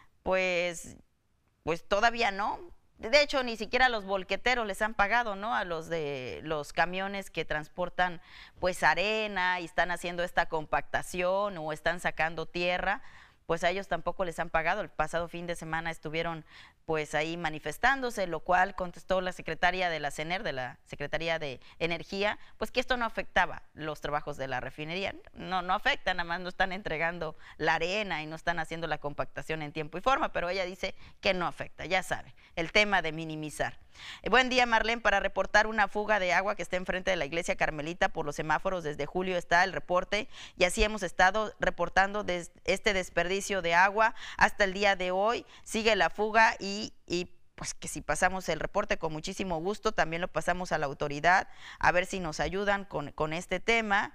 Pues, pues todavía no. De hecho, ni siquiera a los volqueteros les han pagado, ¿no? A los de los camiones que transportan pues arena y están haciendo esta compactación o están sacando tierra, pues a ellos tampoco les han pagado. El pasado fin de semana estuvieron pues ahí manifestándose, lo cual contestó la secretaria de la C E N E R, de la Secretaría de Energía, pues que esto no afectaba los trabajos de la refinería. No, no afecta, nada más no están entregando la arena y no están haciendo la compactación en tiempo y forma, pero ella dice que no afecta, ya sabe, el tema de minimizar. Eh, buen día, Marlene, para reportar una fuga de agua que está enfrente de la iglesia Carmelita por los semáforos. Desde julio está el reporte y así hemos estado reportando des, este desperdicio de agua hasta el día de hoy. Sigue la fuga y Y, y pues que si pasamos el reporte con muchísimo gusto, también lo pasamos a la autoridad, a ver si nos ayudan con, con este tema.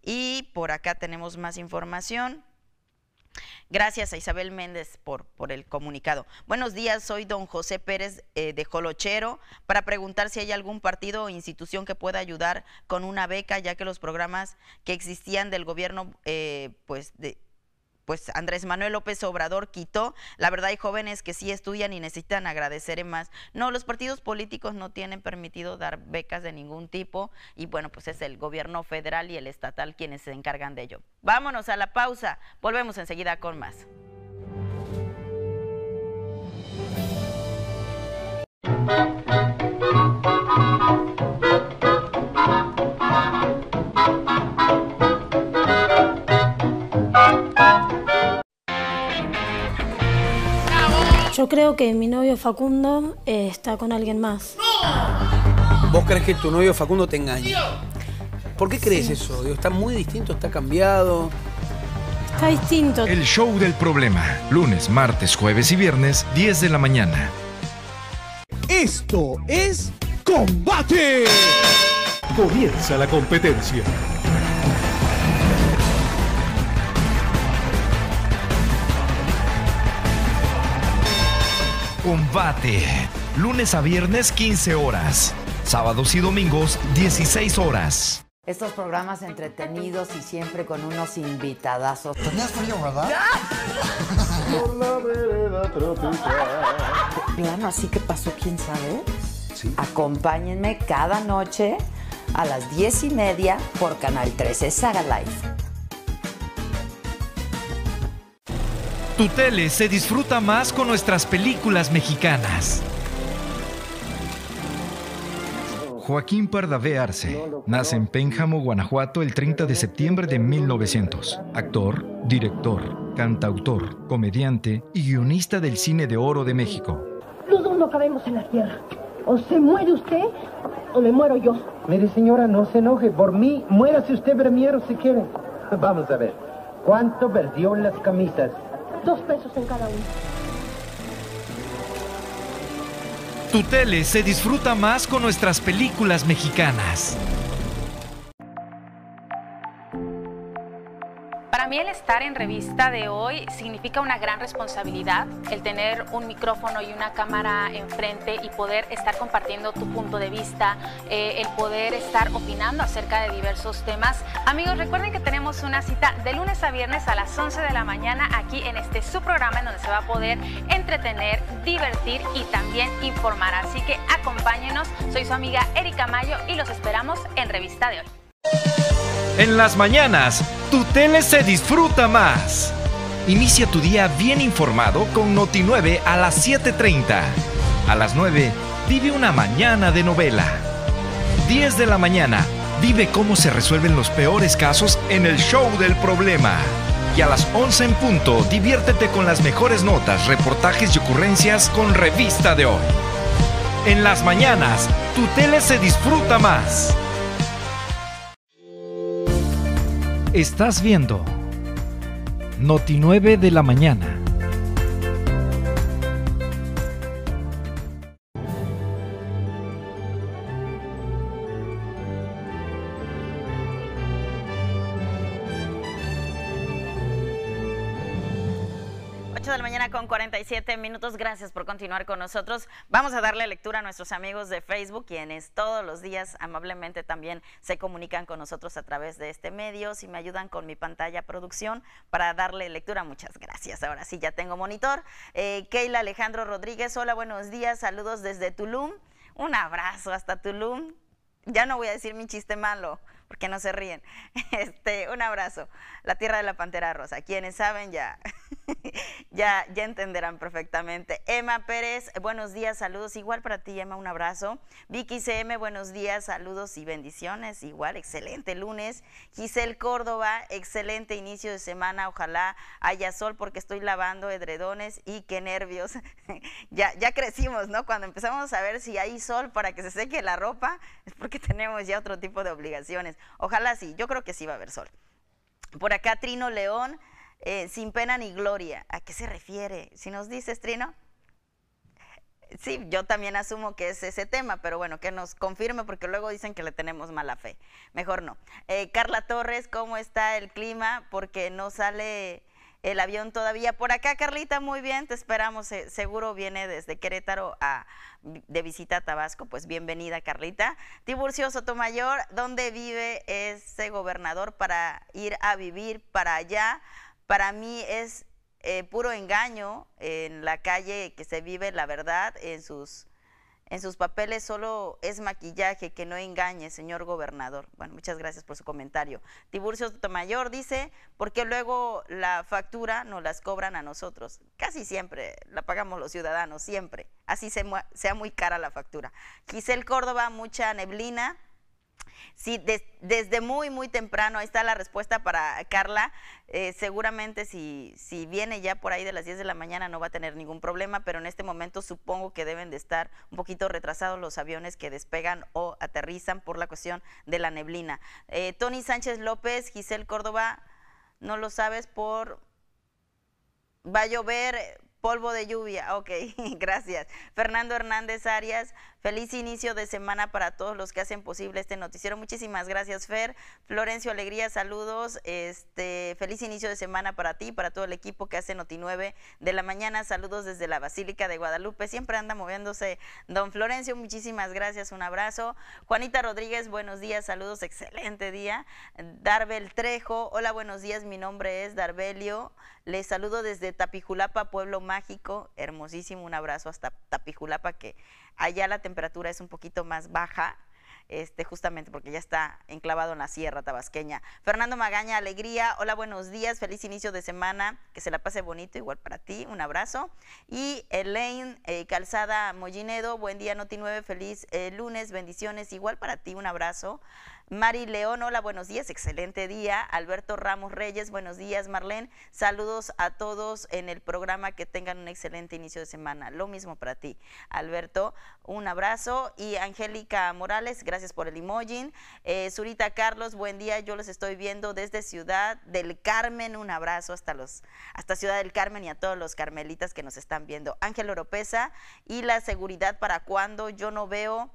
Y por acá tenemos más información. Gracias a Isabel Méndez por, por el comunicado. Buenos días, soy don José Pérez eh, de Jolochero, para preguntar si hay algún partido o institución que pueda ayudar con una beca, ya que los programas que existían del gobierno, eh, pues de... pues Andrés Manuel López Obrador quitó. La verdad, hay jóvenes que sí estudian y necesitan agradecer más. No, los partidos políticos no tienen permitido dar becas de ningún tipo y bueno, pues es el gobierno federal y el estatal quienes se encargan de ello. Vámonos a la pausa, volvemos enseguida con más. Yo creo que mi novio Facundo eh, está con alguien más. ¿Vos crees que tu novio Facundo te engaña? ¿Por qué crees sí. eso? Digo, está muy distinto, está cambiado. Está distinto. El show del problema. Lunes, martes, jueves y viernes, diez de la mañana. Esto es Combate. Comienza la competencia. Combate. Lunes a viernes, quince horas. Sábados y domingos, dieciséis horas. Estos programas entretenidos y siempre con unos invitadazos. Tenías frío, ¿verdad? Por la vereda tropical. Plano, así que pasó, quién sabe. Sí. Acompáñenme cada noche a las diez y media por Canal trece Saga Live. Tu tele se disfruta más con nuestras películas mexicanas. Joaquín Pardavé Arce nace en Pénjamo, Guanajuato, el treinta de septiembre de mil novecientos. Actor, director, cantautor, comediante y guionista del cine de oro de México. Los dos no cabemos en la tierra. O se muere usted o me muero yo. Mire, señora, no se enoje. Por mí, muérase usted primero si quiere. Vamos a ver. ¿Cuánto perdió en las camisas? Dos pesos en cada uno. Tu tele se disfruta más con nuestras películas mexicanas. Para mí el estar en Revista de Hoy significa una gran responsabilidad, el tener un micrófono y una cámara enfrente y poder estar compartiendo tu punto de vista, eh, el poder estar opinando acerca de diversos temas. Amigos, recuerden que tenemos una cita de lunes a viernes a las once de la mañana aquí en este su programa en donde se va a poder entretener, divertir y también informar. Así que acompáñenos, soy su amiga Erika Mayo y los esperamos en Revista de Hoy. En las mañanas, tu tele se disfruta más. Inicia tu día bien informado con Noti nueve a las siete treinta. A las nueve, vive una mañana de novela. diez de la mañana, Vive cómo se resuelven los peores casos en el Show del Problema. Y a las once en punto, diviértete con las mejores notas, reportajes y ocurrencias con Revista de Hoy. En las mañanas, tu tele se disfruta más. Estás viendo Noti nueve de la mañana. ocho de la mañana con cuarenta y siete minutos. Gracias por continuar con nosotros. Vamos a darle lectura a nuestros amigos de Facebook, quienes todos los días amablemente también se comunican con nosotros a través de este medio. Si me ayudan con mi pantalla producción para darle lectura, muchas gracias. Ahora sí, ya tengo monitor. Eh, Keila Alejandro Rodríguez, hola, buenos días, saludos desde Tulum. Un abrazo hasta Tulum. Ya no voy a decir mi chiste malo, porque no se ríen. Este, un abrazo. La tierra de la Pantera Rosa. Quienes saben ya, ya, ya entenderán perfectamente. Emma Pérez, buenos días, saludos. Igual para ti, Emma, un abrazo. Vicky C M, buenos días, saludos y bendiciones. Igual, excelente lunes. Giselle Córdoba, excelente inicio de semana. Ojalá haya sol porque estoy lavando edredones y qué nervios. ya, ya crecimos, ¿no? Cuando empezamos a ver si hay sol para que se seque la ropa, es porque tenemos ya otro tipo de obligaciones. Ojalá sí, yo creo que sí va a haber sol. Por acá Trino León, eh, sin pena ni gloria. ¿A qué se refiere? Si nos dices, Trino. Sí, yo también asumo que es ese tema, pero bueno, que nos confirme porque luego dicen que le tenemos mala fe. Mejor no. Eh, Carla Torres, ¿cómo está el clima? Porque no sale el avión todavía. Por acá, Carlita, muy bien, te esperamos. Eh, seguro viene desde Querétaro a, de visita a Tabasco. Pues bienvenida, Carlita. Tiburcio Sotomayor, ¿dónde vive ese gobernador para ir a vivir para allá? Para mí es eh, puro engaño. En la calle que se vive la verdad, en sus... En sus papeles solo es maquillaje, que no engañe, señor gobernador. Bueno, muchas gracias por su comentario. Tiburcio Sotomayor dice, porque luego la factura nos las cobran a nosotros. Casi siempre la pagamos los ciudadanos, siempre. Así se, sea muy cara la factura. Giselle Córdoba, mucha neblina. Sí, des, desde muy, muy temprano, ahí está la respuesta para Carla. Eh, seguramente si, si viene ya por ahí de las diez de la mañana no va a tener ningún problema, pero en este momento supongo que deben de estar un poquito retrasados los aviones que despegan o aterrizan por la cuestión de la neblina. Eh, Tony Sánchez López, Giselle Córdoba, no lo sabes por... Va a llover... Polvo de lluvia, ok, gracias. Fernando Hernández Arias, feliz inicio de semana para todos los que hacen posible este noticiero. Muchísimas gracias, Fer. Florencio Alegría, saludos. Este, feliz inicio de semana para ti, para todo el equipo que hace Noti nueve de la mañana. Saludos desde la Basílica de Guadalupe. Siempre anda moviéndose don Florencio, muchísimas gracias, un abrazo. Juanita Rodríguez, buenos días, saludos, excelente día. Darbel Trejo, hola, buenos días, mi nombre es Darbelio. Les saludo desde Tapijulapa, pueblo mágico, hermosísimo, un abrazo hasta Tapijulapa, que allá la temperatura es un poquito más baja, este, justamente porque ya está enclavado en la sierra tabasqueña. Fernando Magaña, alegría, hola, buenos días, feliz inicio de semana, que se la pase bonito, igual para ti, un abrazo. Y Elaine eh, Calzada Mollinedo, buen día Noti nueve, feliz eh, lunes, bendiciones, igual para ti, un abrazo. Mari León, hola, buenos días, excelente día. Alberto Ramos Reyes, buenos días, Marlene. Saludos a todos en el programa, que tengan un excelente inicio de semana. Lo mismo para ti, Alberto, un abrazo. Y Angélica Morales, gracias por el emoji. Eh, Zurita Carlos, buen día, yo los estoy viendo desde Ciudad del Carmen, un abrazo hasta, los, hasta Ciudad del Carmen y a todos los carmelitas que nos están viendo. Ángel Oropesa, y la seguridad para cuando yo no veo...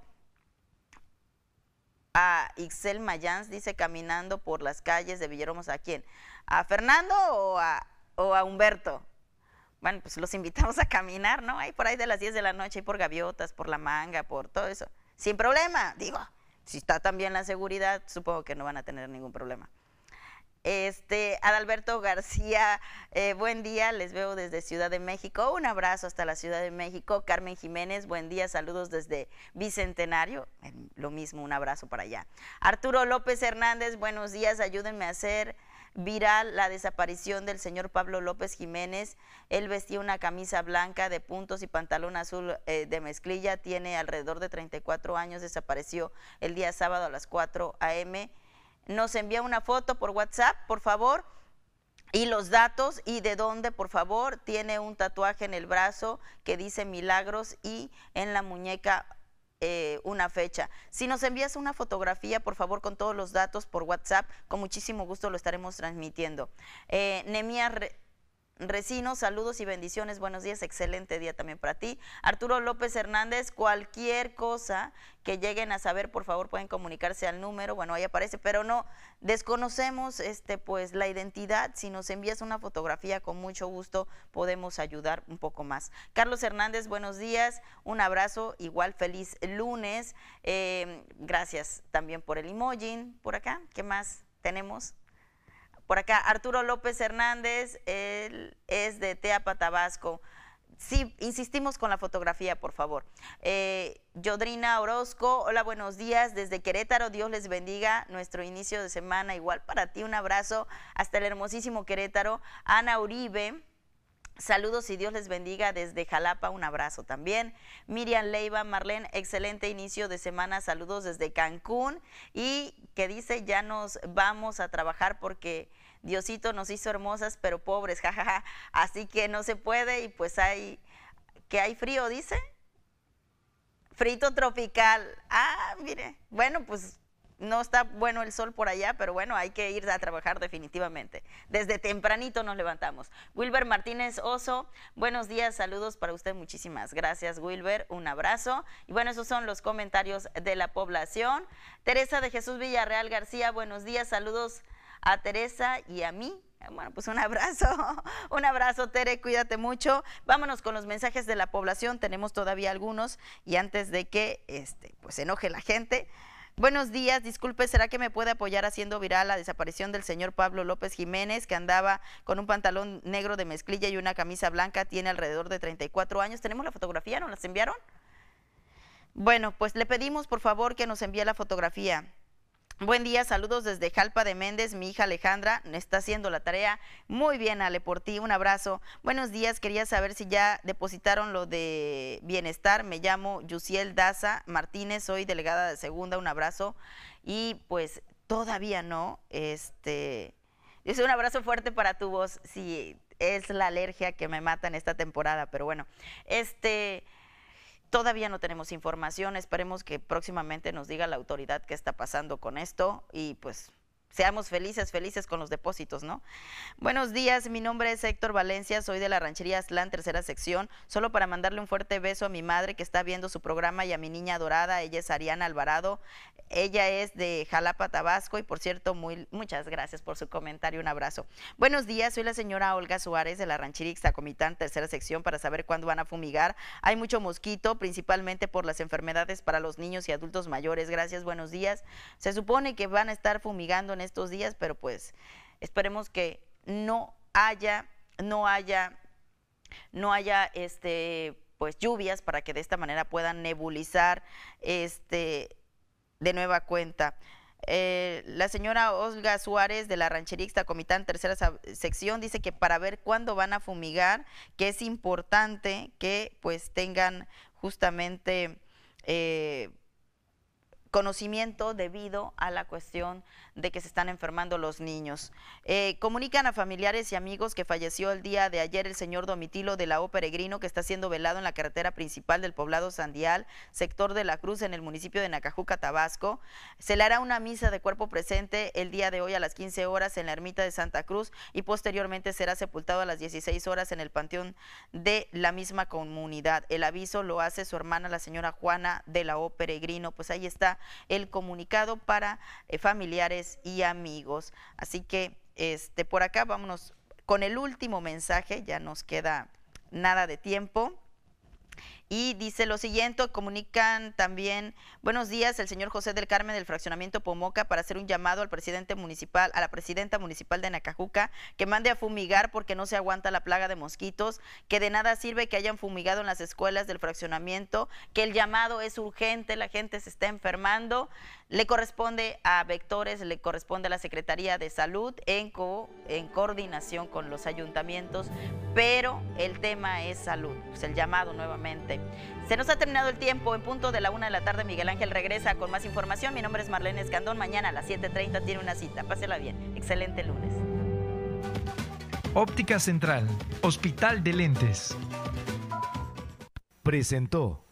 A Ixel Mayans, dice, caminando por las calles de Villahermosa. ¿A quién? ¿A Fernando o a, o a Humberto? Bueno, pues los invitamos a caminar, ¿no? Ahí por ahí de las diez de la noche, ahí por Gaviotas, por La Manga, por todo eso. Sin problema, digo, si está también la seguridad, supongo que no van a tener ningún problema. Este, Adalberto García, eh, buen día, les veo desde Ciudad de México, un abrazo hasta la Ciudad de México. Carmen Jiménez, buen día, saludos desde Bicentenario, lo mismo, un abrazo para allá. Arturo López Hernández, buenos días, ayúdenme a hacer viral la desaparición del señor Pablo López Jiménez. Él vestía una camisa blanca de puntos y pantalón azul eh, de mezclilla, tiene alrededor de treinta y cuatro años, desapareció el día sábado a las cuatro a eme Nos envía una foto por WhatsApp, por favor, y los datos y de dónde, por favor. Tiene un tatuaje en el brazo que dice Milagros y en la muñeca eh, una fecha. Si nos envías una fotografía, por favor, con todos los datos por WhatsApp, con muchísimo gusto lo estaremos transmitiendo. Eh, Nemías Re Recino, saludos y bendiciones, buenos días, excelente día también para ti. Arturo López Hernández, cualquier cosa que lleguen a saber, por favor, pueden comunicarse al número, bueno, ahí aparece, pero no, desconocemos este, pues, la identidad. Si nos envías una fotografía, con mucho gusto podemos ayudar un poco más. Carlos Hernández, buenos días, un abrazo, igual feliz lunes, eh, gracias también por el emoji. Por acá, ¿qué más tenemos? Por acá, Arturo López Hernández, él es de Teapa, Tabasco. Sí, insistimos con la fotografía, por favor. Eh, Yodrina Orozco, hola, buenos días, desde Querétaro, Dios les bendiga nuestro inicio de semana, igual para ti, un abrazo hasta el hermosísimo Querétaro. Ana Uribe, saludos y Dios les bendiga desde Jalapa, un abrazo también. Miriam Leiva, Marlene, excelente inicio de semana, saludos desde Cancún, y que dice, ya nos vamos a trabajar porque Diosito nos hizo hermosas pero pobres, jajaja, así que no se puede, y pues hay, que hay frío, dice, frito tropical. Ah, mire, bueno, pues no está bueno el sol por allá, pero bueno, hay que ir a trabajar definitivamente. Desde tempranito nos levantamos. Wilber Martínez Oso, buenos días, saludos para usted, muchísimas gracias, Wilber, un abrazo. Y bueno, esos son los comentarios de la población. Teresa de Jesús Villarreal García, buenos días, saludos a Teresa y a mí. Bueno, pues un abrazo, un abrazo, Tere, cuídate mucho. Vámonos con los mensajes de la población, tenemos todavía algunos, y antes de que este, pues se enoje la gente. Buenos días, disculpe, ¿será que me puede apoyar haciendo viral la desaparición del señor Pablo López Jiménez, que andaba con un pantalón negro de mezclilla y una camisa blanca, tiene alrededor de treinta y cuatro años? ¿Tenemos la fotografía? ¿Nos las enviaron? Bueno, pues le pedimos por favor que nos envíe la fotografía. Buen día, saludos desde Jalpa de Méndez, mi hija Alejandra está haciendo la tarea. Muy bien, Ale, por ti, un abrazo. Buenos días, quería saber si ya depositaron lo de bienestar. Me llamo Yusiel Daza Martínez, soy delegada de segunda, un abrazo. Y pues todavía no, este, es un abrazo fuerte para tu voz, si es la alergia que me mata en esta temporada, pero bueno, este... todavía no tenemos información, esperemos que próximamente nos diga la autoridad qué está pasando con esto y pues seamos felices, felices con los depósitos, ¿no? Buenos días, mi nombre es Héctor Valencia, soy de la ranchería Aztlán, tercera sección, solo para mandarle un fuerte beso a mi madre que está viendo su programa y a mi niña adorada, ella es Ariana Alvarado, ella es de Jalapa, Tabasco, y por cierto, muy, muchas gracias por su comentario, un abrazo. Buenos días, soy la señora Olga Suárez de la ranchería Ixtacomitán, tercera sección, para saber cuándo van a fumigar. Hay mucho mosquito, principalmente por las enfermedades para los niños y adultos mayores. Gracias, buenos días. Se supone que van a estar fumigando en estos días, pero pues esperemos que no haya, no haya, no haya este, pues lluvias, para que de esta manera puedan nebulizar este de nueva cuenta. Eh, la señora Olga Suárez de la ranchería Ixtacomitán, tercera sección, dice que para ver cuándo van a fumigar, que es importante que pues tengan justamente eh, conocimiento debido a la cuestión de que se están enfermando los niños. Eh, comunican a familiares y amigos que falleció el día de ayer el señor Domitilo de la O Peregrino, que está siendo velado en la carretera principal del poblado Sandial, sector de la Cruz, en el municipio de Nacajuca, Tabasco. Se le hará una misa de cuerpo presente el día de hoy a las quince horas en la ermita de Santa Cruz y posteriormente será sepultado a las dieciséis horas en el panteón de la misma comunidad. El aviso lo hace su hermana, la señora Juana de la O Peregrino. Pues ahí está el comunicado para eh, familiares y amigos. Así que este por acá vámonos con el último mensaje, ya nos queda nada de tiempo. Y dice lo siguiente, comunican también, buenos días, el señor José del Carmen del fraccionamiento Pomoca para hacer un llamado al presidente municipal, a la presidenta municipal de Nacajuca, que mande a fumigar porque no se aguanta la plaga de mosquitos, que de nada sirve que hayan fumigado en las escuelas del fraccionamiento, que el llamado es urgente, la gente se está enfermando. Le corresponde a Vectores, le corresponde a la Secretaría de Salud en, co, en coordinación con los ayuntamientos, pero el tema es salud, pues el llamado nuevamente. Se nos ha terminado el tiempo, en punto de la una de la tarde Miguel Ángel regresa con más información. Mi nombre es Marlene Escandón, mañana a las siete treinta tiene una cita, pásela bien, excelente lunes. Óptica Central, Hospital de Lentes, presentó